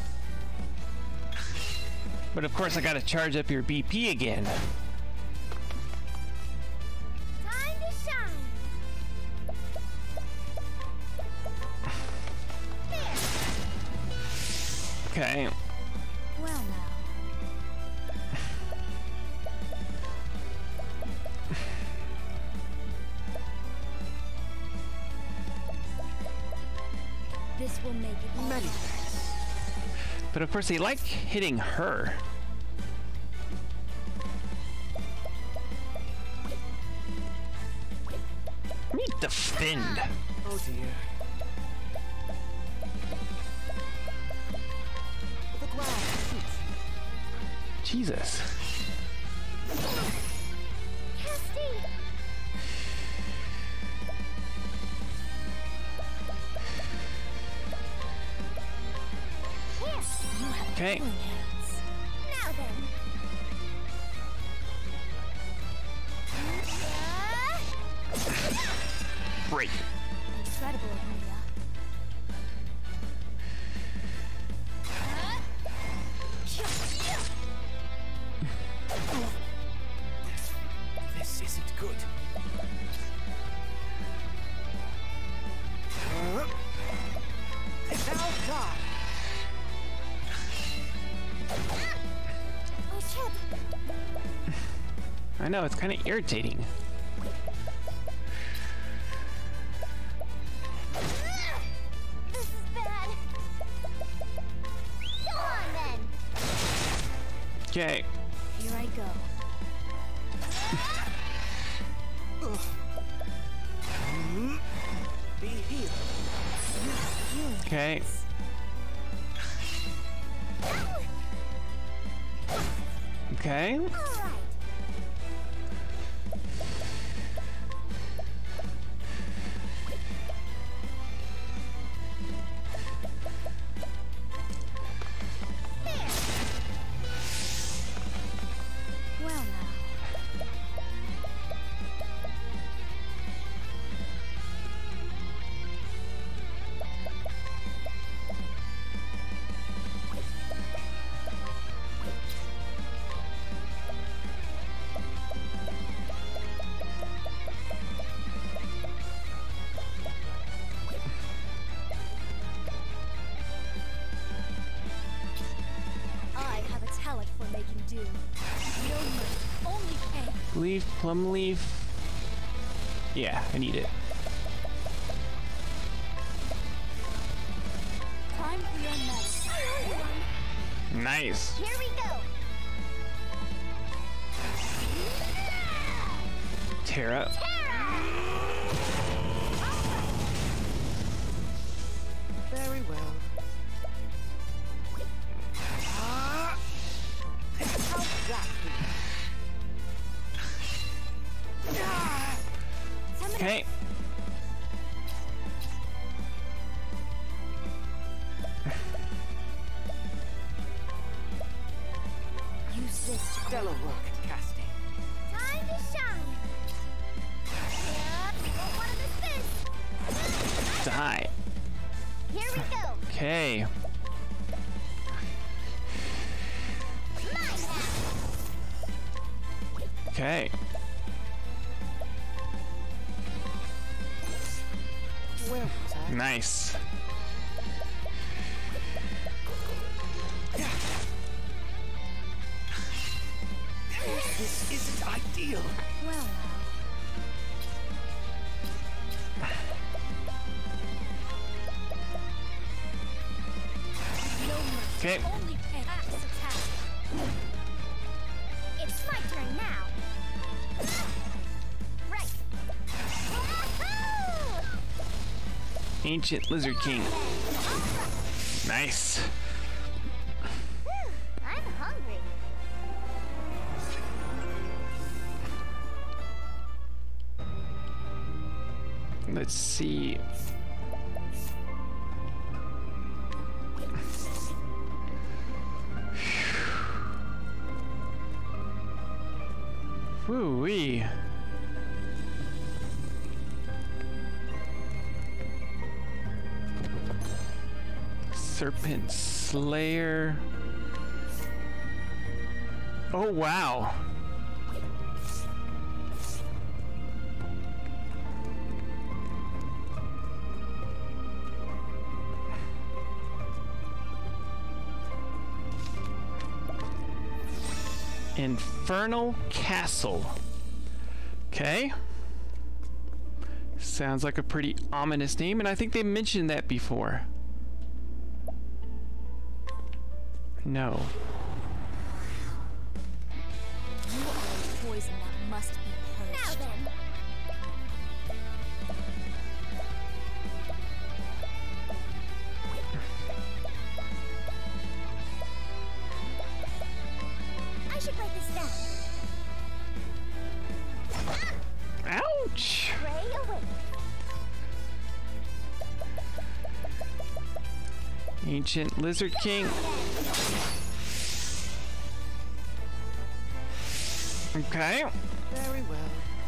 But of course I gotta charge up your B P again. Time to shine. There. Okay. Well now. This will make it all Many right. thanks. But of course, they like hitting her. Let me defend. Oh dear. The ground shoots. Jesus. Casty! Yes! You have Okay. healing hands. Now then. Break. Incredible, Mia. This isn't good. Uh, now die. Oh, Chip! I know, it's kind of irritating. This is bad. Go on then. Okay. Here I go. Be healed. Okay. Okay. All right. Well now. I have a talent for making do. No mercy, only pain. Leaf, plum leaf. Yeah, I need it. Time for your medicine. Nice. Here we go. Terra. Very well. Ah! How's that feel? Ah! Okay. Use this to Stellar work, Casty. Time to shine. Yep. Won't want to miss this. Die. Here we go. Okay. Mine now. Okay. Where was I? Nice. This isn't ideal. well now. No mercy, Okay. only pain. Axe attack. It's my turn now. Right. Wahoo! Ancient Lizard King. Nice. I'm hungry. Let's see. Woo-wee. Serpent Slayer. Oh, wow. Infernal Castle. Okay. Sounds like a pretty ominous name, and I think they mentioned that before. No. You are a poison that must be Now purged. then. I should write this down. Ouch! Pray away. Ancient Lizard King. Okay. Very well.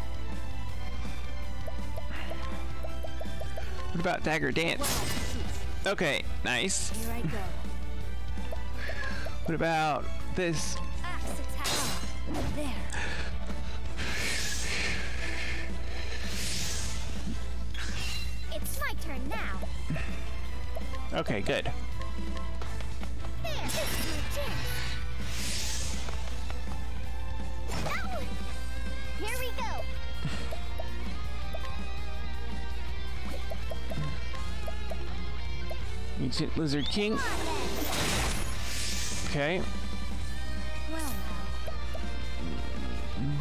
What about Dagger Dance? Okay, nice. Here I go. What about this? Axe attack. There. It's my turn now. Okay, good. There, this is my chance. Ow! Here we go. Ancient Lizard King. Come on, then. Okay. Well now.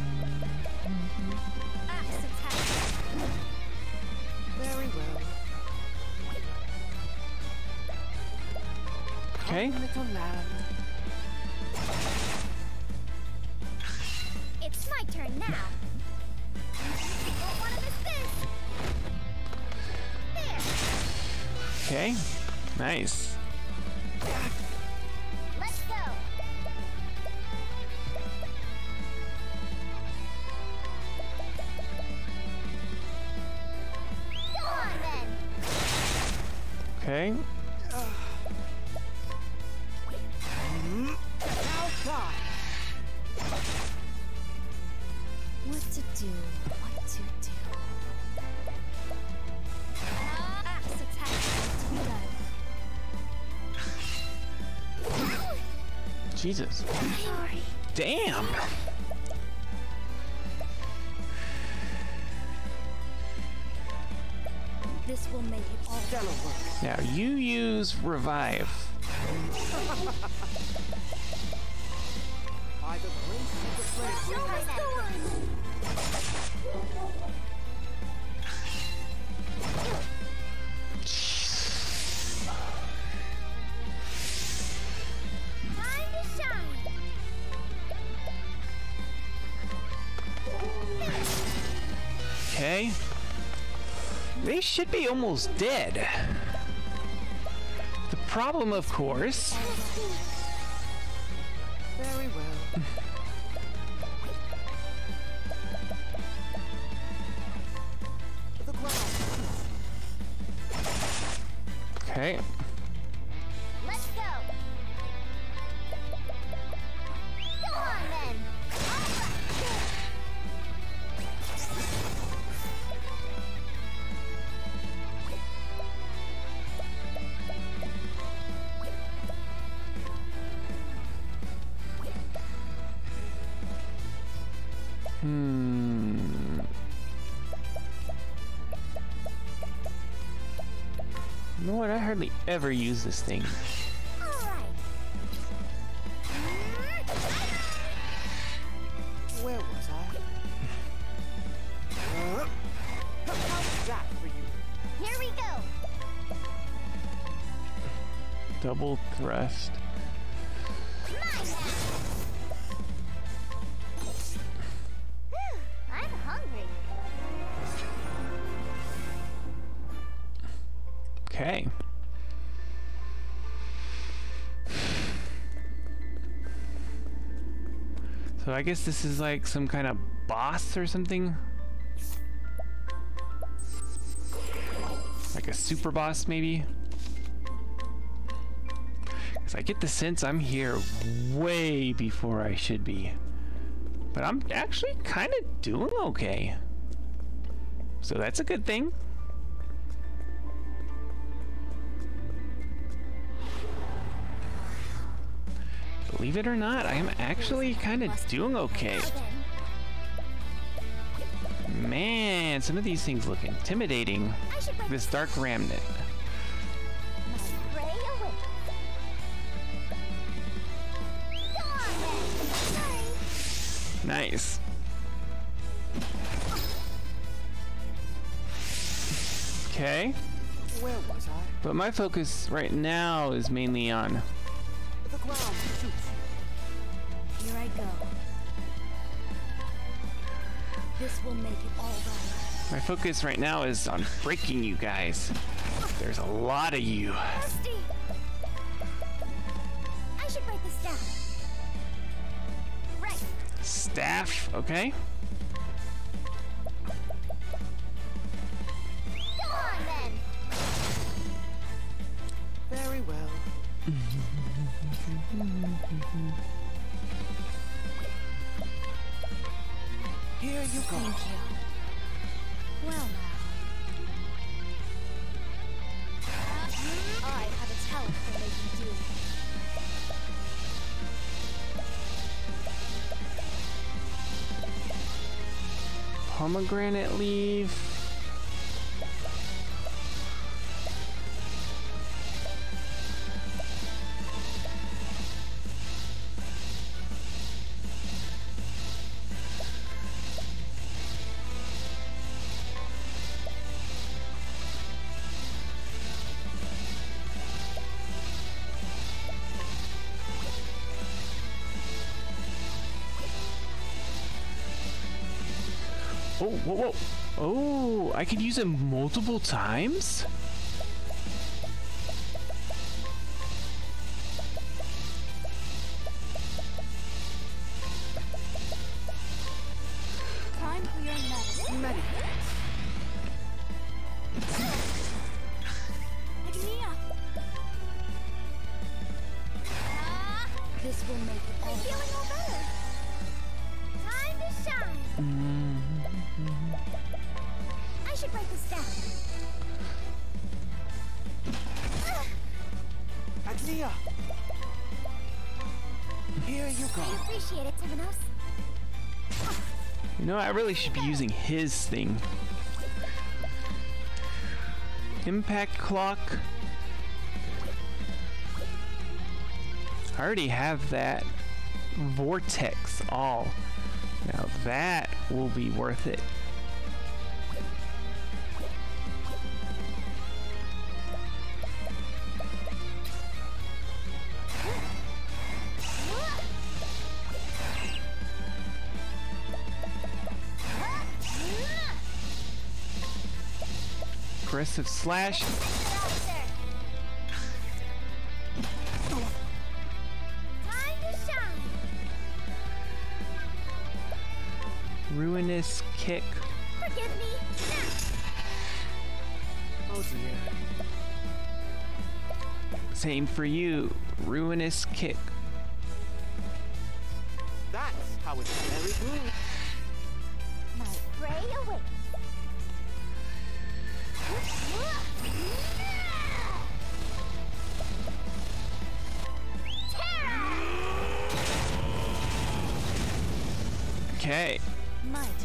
Axe attack. Very well. Okay. Come, little lamb. It's my turn now. Don't want to miss this. There. Okay. Nice. Let's go. Go on then. Okay. Now die. What to do? What to do? Axe attack to be done. Jesus. Sorry. Damn. This will make it all. Stellar work. Now you use revive. By the grace of the place we Show us have. the one. Time to shine. Okay. They should be almost dead. The problem, of course. Very well. The ground. Okay. Let's go. Go on then. All right. Hmm. You know what? I hardly ever use this thing. All right. Where was I? Uh, how's that for you? Here we go. Double thrust. Mine now. Whew, I'm hungry. Okay. So I guess this is like some kind of boss or something? Like a super boss, maybe? Because I get the sense I'm here way before I should be. But I'm actually kind of doing okay. So that's a good thing. Believe it or not, I am actually kind of doing okay. Now then. Man, some of these things look intimidating. I should write This dark remnant. Pray away. Nice. Okay. Where was I? But my focus right now is mainly on... The ground. Shoot. Here I go. This will make it all right. My focus right now is on breaking you guys. There's a lot of you. Rusty! I should write this down. Right. Staff, okay. Go on then. Very well. Here you go. Thank you. Well now. I have a talent for making do. Pomegranate leaf. Oh, whoa, whoa. Oh, I can use it multiple times? Time for your medicine. Many. Agnia! Ah, This will make it all I'm feeling all better. Time to shine. I should write this down. Agnia. Here you go. I appreciate it, Timanos. You know, I really should be using his thing. Impact clock. I already have that. Vortex all. Now that will be worth it. Aggressive slash. Time to shine. Ruinous kick. Forgive me now. Oh dear. Same for you. Ruinous kick. That's how it's very good. My prey awaits. Okay. My turn.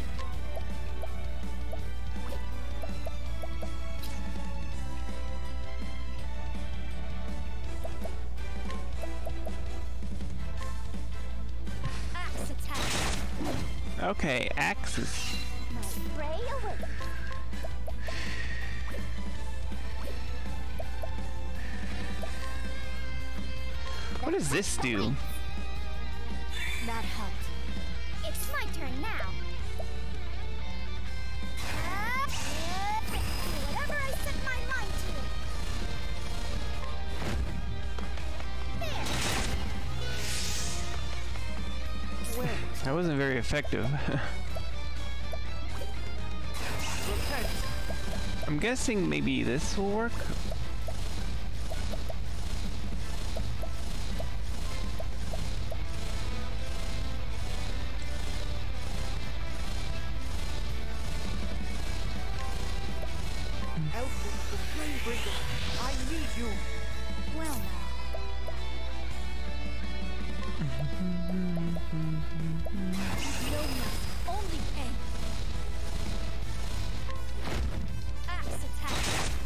Axe attack. Okay, axes. My prey awaits. What does this do? That helped. It's my turn now. Ah, do whatever I set my mind to. There. Where? That wasn't very effective. Protect. I'm guessing maybe this will work. Help with the flame bringer. I need you. Well now. No mercy, only pain. Axe attack.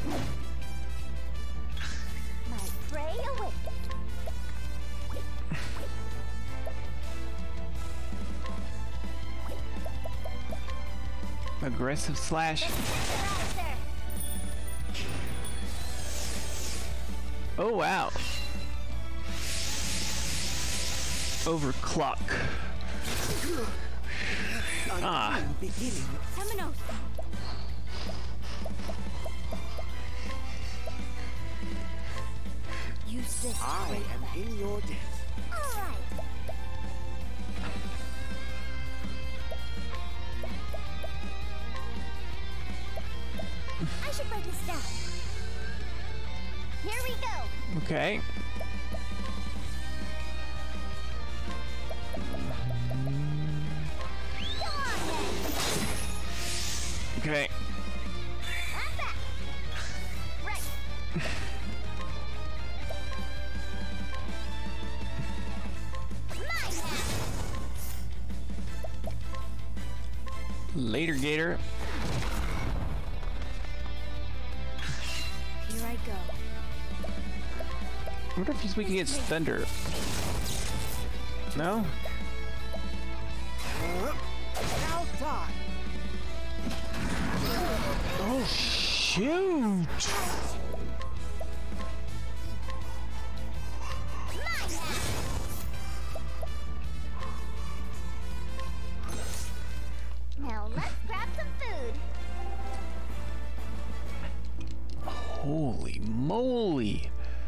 My prey awaits. Aggressive slash. Oh wow. Overclock. Ah. Use this. I am in your debt. All right. I should write this down. Here we go. Okay. Go on then. Okay. I'm back. Right. Mine now. Later, Gator. Here I go. I wonder if he's weak against thunder. No? Now die. Oh, shoot! Mine now. Now let's grab some food. Holy moly!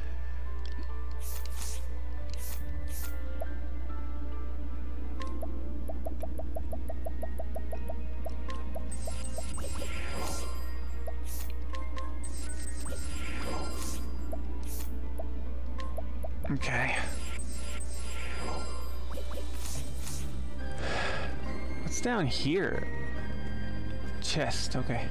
Okay. What's down here? Chest, okay.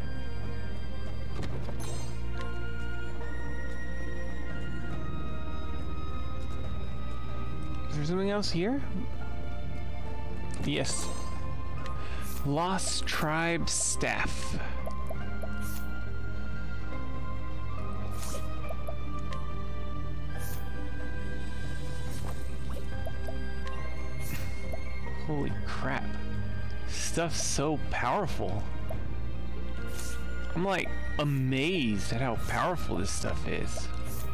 Is there something else here? Yes. Lost Tribe Staff. Holy crap. Stuff's so powerful. I'm like amazed at how powerful this stuff is.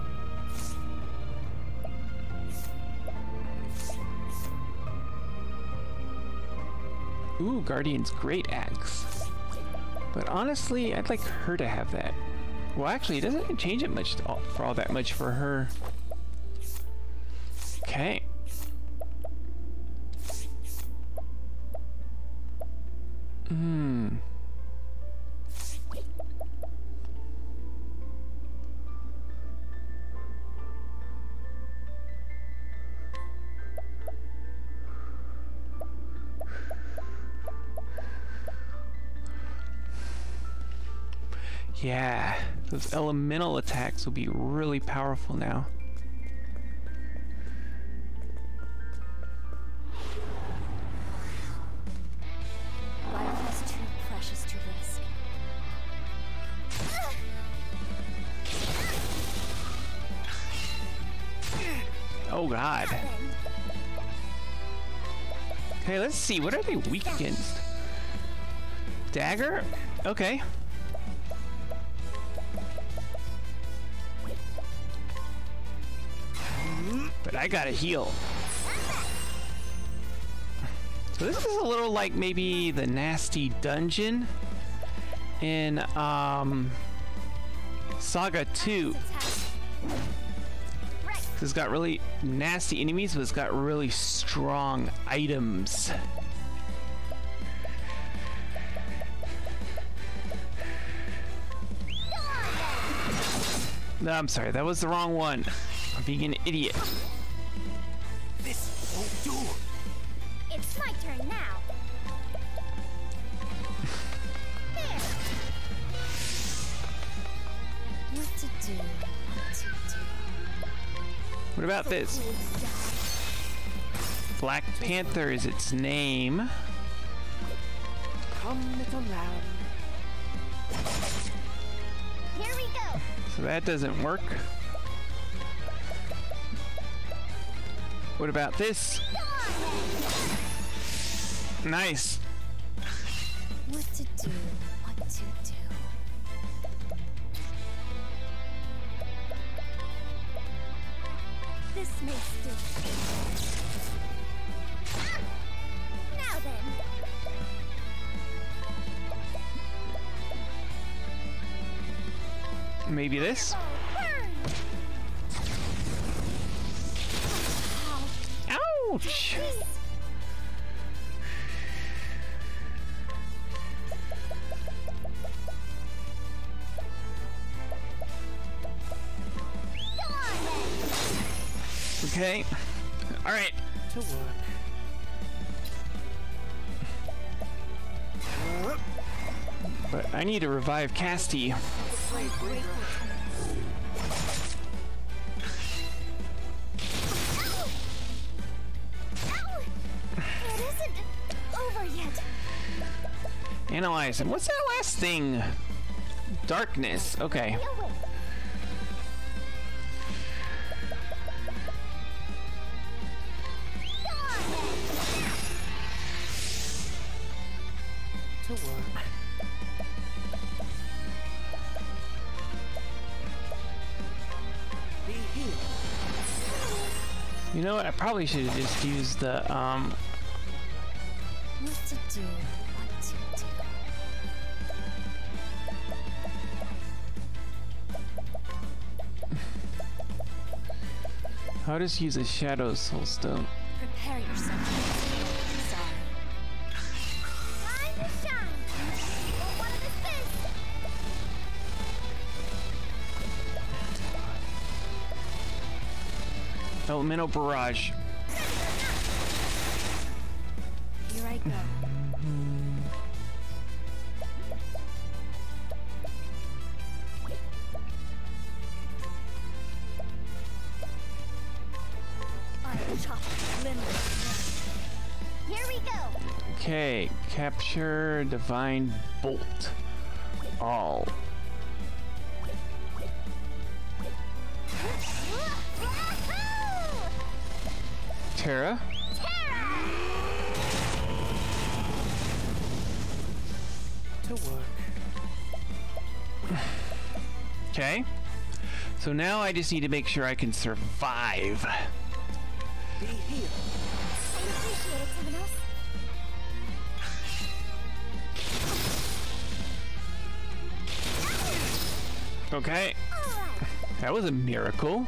Ooh, Guardian's Great Axe. But honestly, I'd like her to have that. Well, actually, it doesn't change it much to all, for all that much for her. Okay. Hmm. Yeah, those elemental attacks will be really powerful now. Life is too precious to risk. Oh god. Okay, let's see. What are they weak against? Dagger? Okay. But I gotta heal. So this is a little like maybe the nasty dungeon in um, Saga two. It's got really nasty enemies, but it's got really strong items. No, I'm sorry, that was the wrong one. I'm being an idiot. This won't do. It's my turn now. There. What to do? What to do? What about this? Black Panther is its name. Come, little lamb. Here we go. So that doesn't work. What about this? Go on then. Nice. What to do, what to do. This may still. Ah! Now then. Maybe this? Ouch! Okay. All right. To work. But I need to revive Casty. Analyze him. What's that last thing? Darkness. Okay. To work. Be healed. You know what? I probably should have just used the um. What to do? What to do? I'll just use a Shadow Soul Stone. Prepare yourself. Sorry. Time to shine. Well, what is this? Elemental Barrage. Here I go. I'll chop limbs. Here we go. Okay, capture Divine Bolt. All. Terra. To work. Okay. So now I just need to make sure I can survive. Be healed. I appreciate it, someone else. Okay. All right. That was a miracle.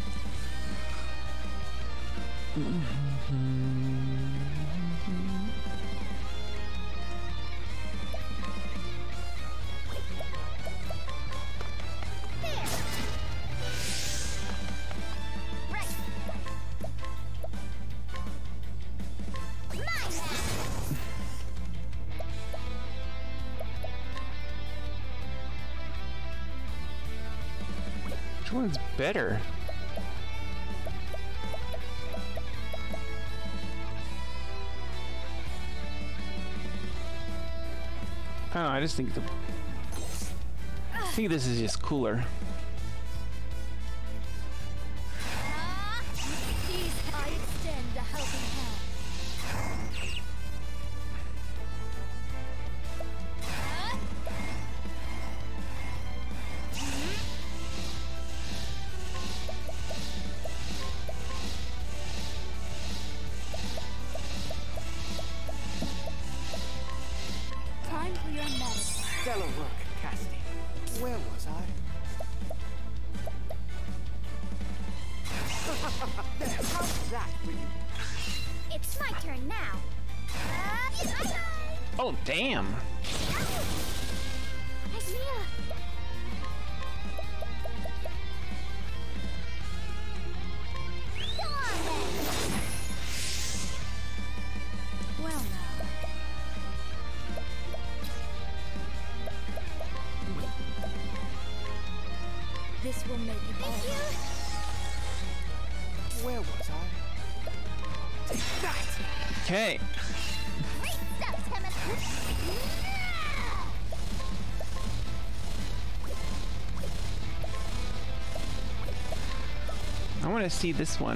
Which one's better? I don't know, I just think the I think this is just cooler. Please, I extend a helping hand. Time for your medicine. Stellar work, Casty. Where was I? There, how's that for you? It's my turn now. Uh, Oh damn! Isaiah. Go on then. Well now. This will make it all Thank you. Where was I? Take that! Okay. Great stuff, Timothy. I want to see this one.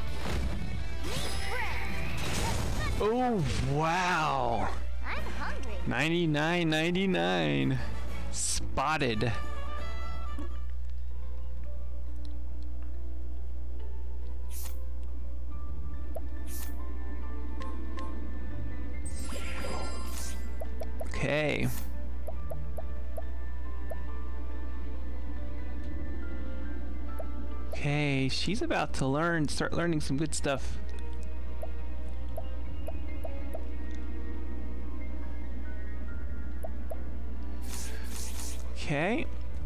Oh wow! I'm hungry. ninety-nine ninety-nine. Spotted. Okay. Okay, she's about to learn, start learning some good stuff. Okay.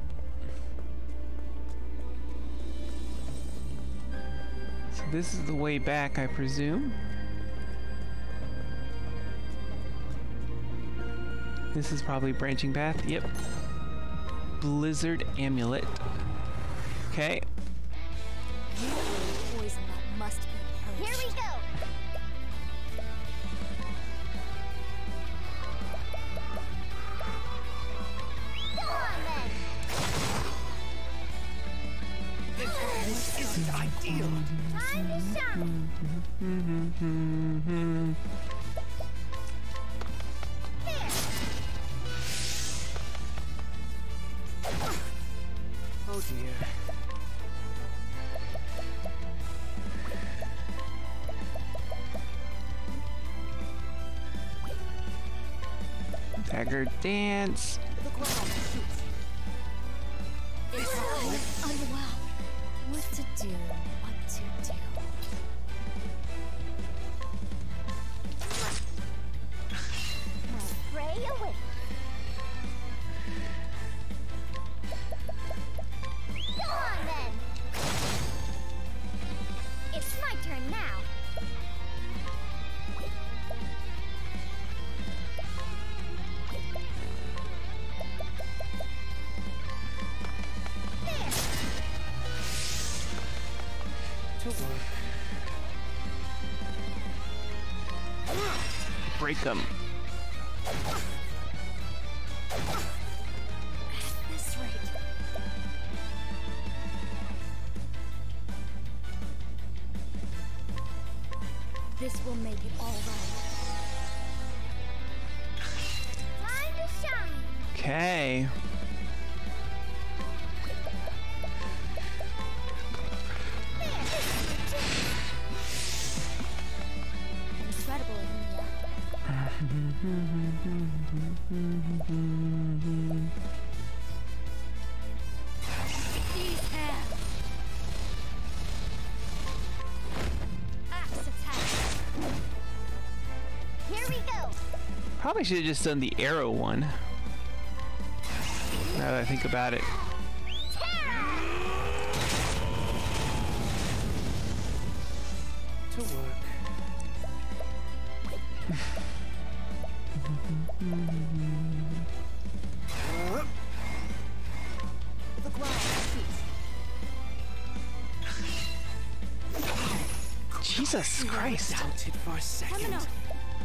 So this is the way back, I presume. This is probably branching path. Yep. Blizzard amulet. Okay. Poison that must be purged. Here we go. Go on then. This isn't ideal. Time to shine. Oh dear. Dagger dance. The ground shoots. It's unwell. What to do? What to do? Pray away. Go on then. It's my turn now. There. To work. Break them. At this rate. This will make it all right. Time to shine. Okay. Incredible, Emilia. These hands. Axe attack. Here we go. Probably should have just done the arrow one. Now that I think about it. Terra. To work. Uh, the ground shoots. Jesus Christ. Doubted for a second. Coming up.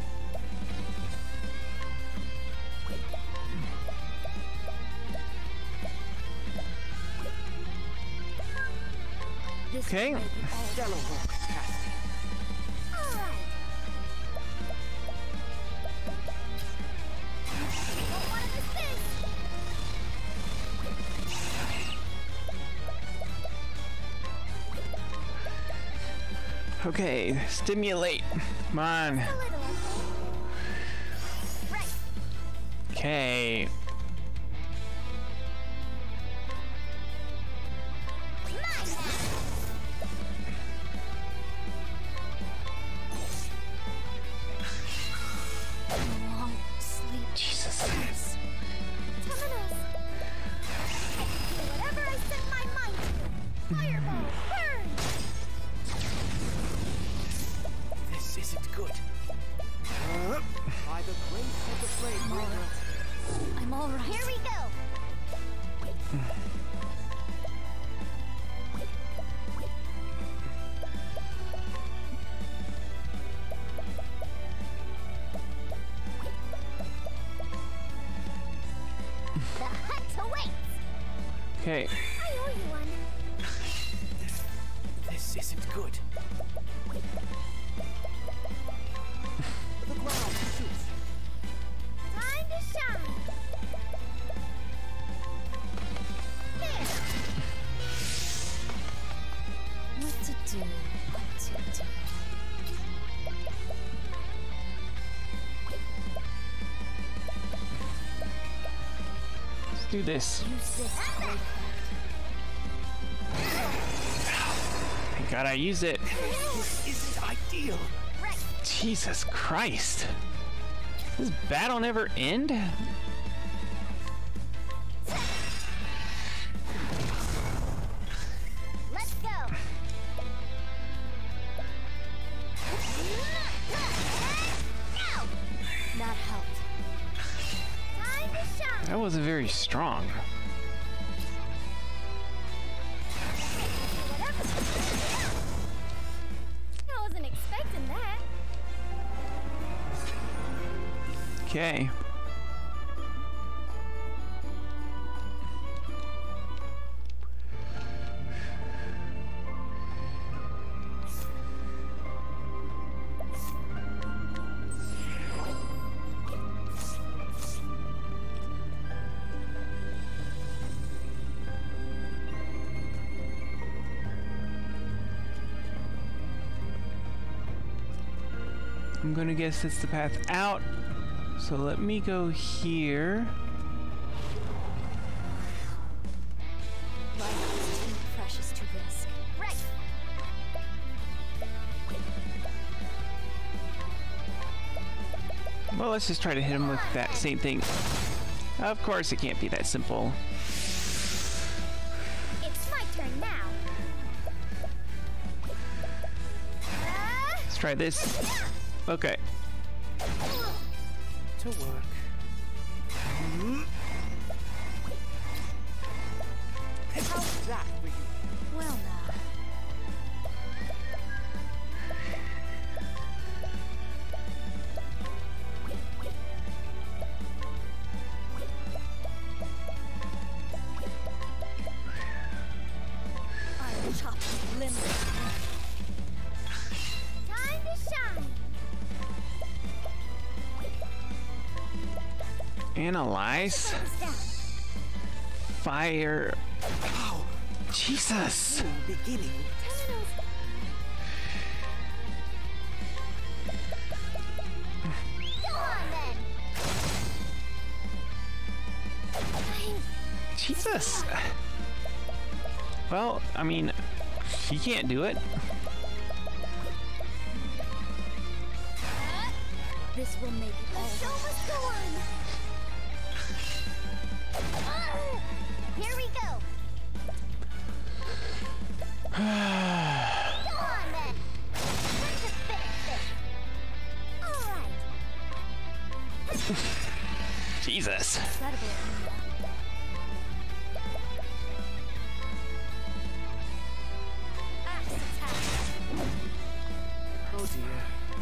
This Okay. will make it all Stellar work, Cassie. All right. Don't want to miss this. Okay, stimulate. Come on. A little, okay? Right. Okay. Mine now. long sleep. Jesus. Temenos. I can do whatever I set my mind to. Fireball, burn. This isn't good. Uh, by the grace of the flame bringer. I'm all right. Here we go. The hunt awaits. Okay. I owe you one. This isn't good. The ground shoots. Time to do this. Use this to great effect. Thank God I used it. This isn't ideal. Jesus Christ. Does this battle never end? Let's go. That helped. Time to shine. That wasn't very strong. I wasn't expecting that. Okay. I'm gonna guess it's the path out. So let me go here. Life is too precious to risk. Right. Well, let's just try to hit him with that same thing. Of course, it can't be that simple. It's my turn now. Uh, Let's try this. Okay. To work. How's that for you? Well now. I'll chop you limb. time to shine. Analyze. Thumbs down. Fire. Wow. Jesus. New beginning. Terminals. Go on then. I'm Jesus. Well, I mean, he can't do it. This will make it The all show right. must go on. Ah, here we go. Go on then. Let's just finish this. All right. Jesus. Incredible, Anya. Axe attack. Oh dear.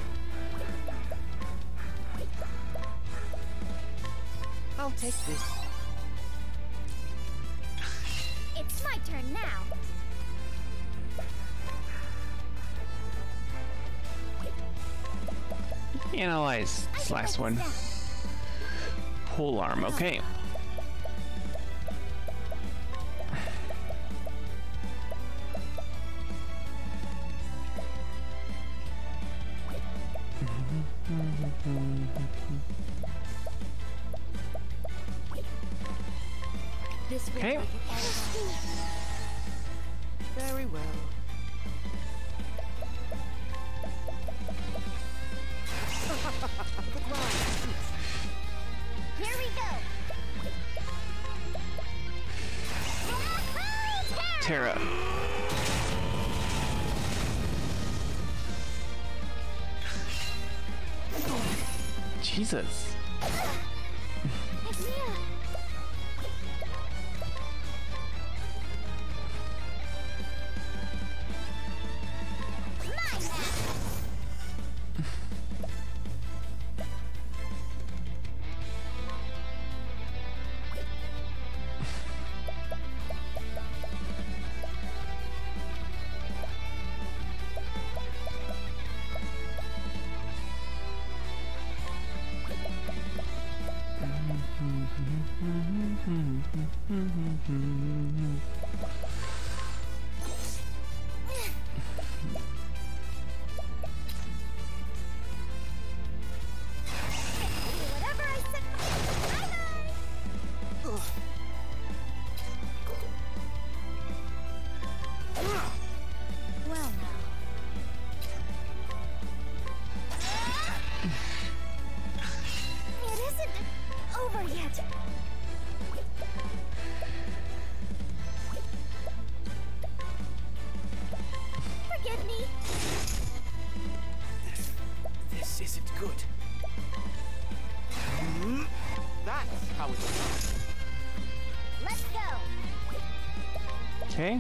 I'll take this. It's my turn now. Analyze I this can last break one. this down. Pole arm. Okay. This will Okay. make it all right. Very well. The ground. Here we go. Wahoo, Terra! Terra. Jesus. It's Mia. Mine now. Whatever I said. Bye-bye. over yet. Forgive me. This, this isn't good. That's how it's done. Let's go. Okay.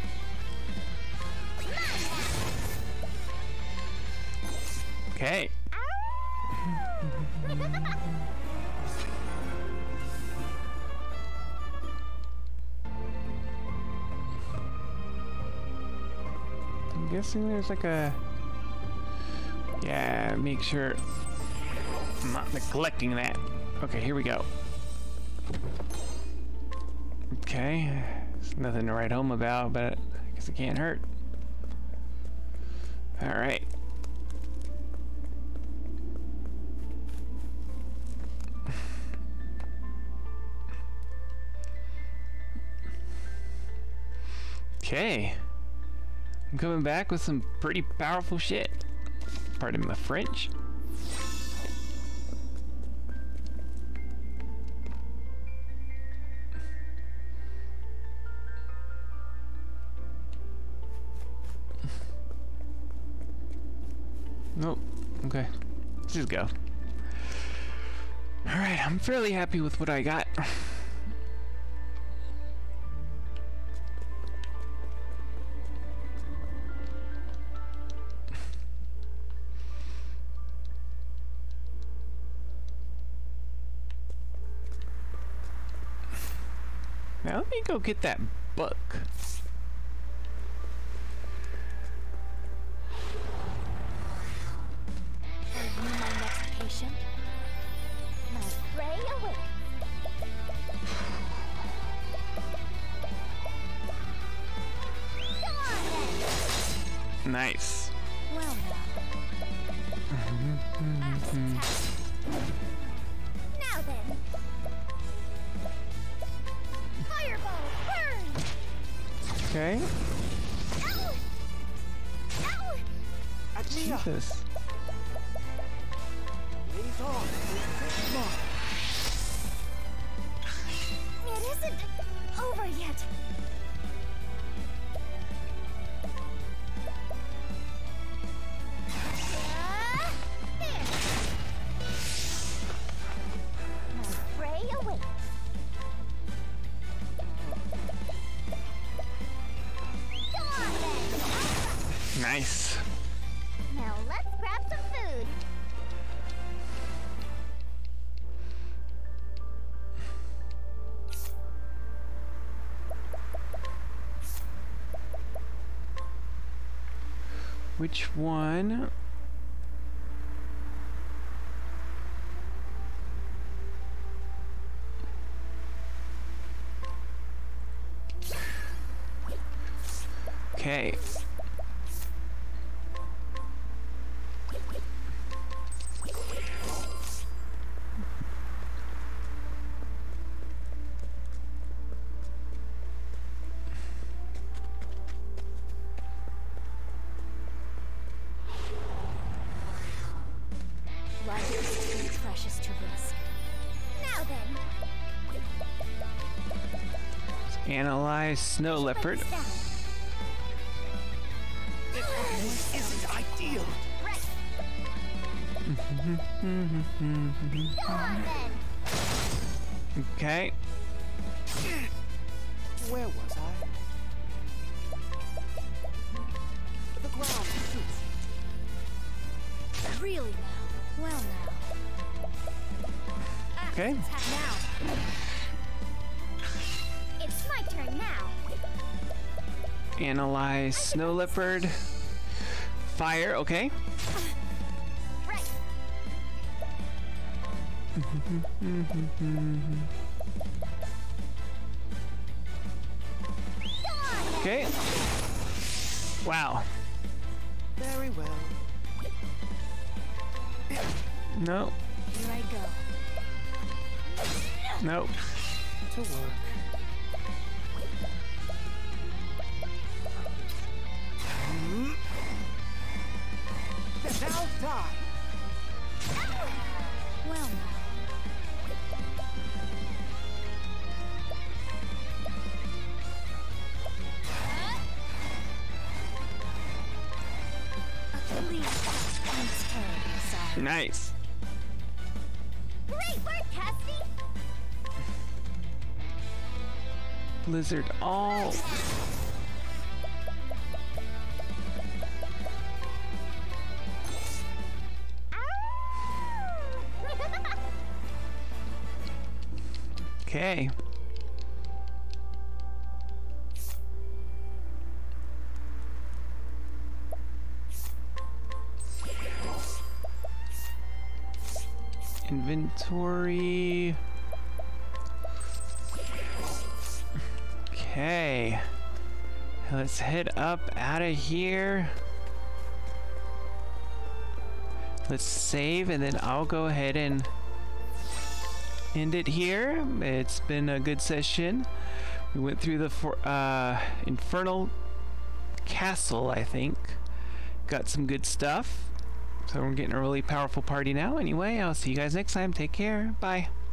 Okay. I'm guessing there's like a... Yeah, make sure I'm not neglecting that. Okay, here we go. Okay. There's nothing to write home about, but I guess it can't hurt. Alright. Okay. I'm coming back with some pretty powerful shit. Pardon my French. Nope. Okay. Let's just go. Alright, I'm fairly happy with what I got. Now let me go get that book. Are you my next patient? My prey awaits. Go on then. Nice. Well now. Now then. Fireball, burn! Okay. Ow! Ow! Admira, Jesus. lays on. Come on. It isn't over yet. Ah, there. My prey awaits. Go on then. Nice. Now let's grab some food. Which one? Okay. Life is too precious to risk. Now then. Analyze snow leopard. Put this down. This isn't ideal. Right. Go on then. Okay. Where was I? The ground suits. Really now. Well now. Okay. Attack now. It's my turn now. Analyze snow leopard. Fire. Okay. Right. Go on. Okay. Wow. Very well. No. Here I go. Nope. To work. Now die. Well now. Nice. Great work, Cassidy! Blizzard all. Okay. Inventory. Okay. Let's head up out of here. Let's save and then I'll go ahead and end it here. It's been a good session. We went through the for, uh, Infernal Castle, I think. Got some good stuff. So we're getting a really powerful party now. Anyway, I'll see you guys next time. Take care. Bye.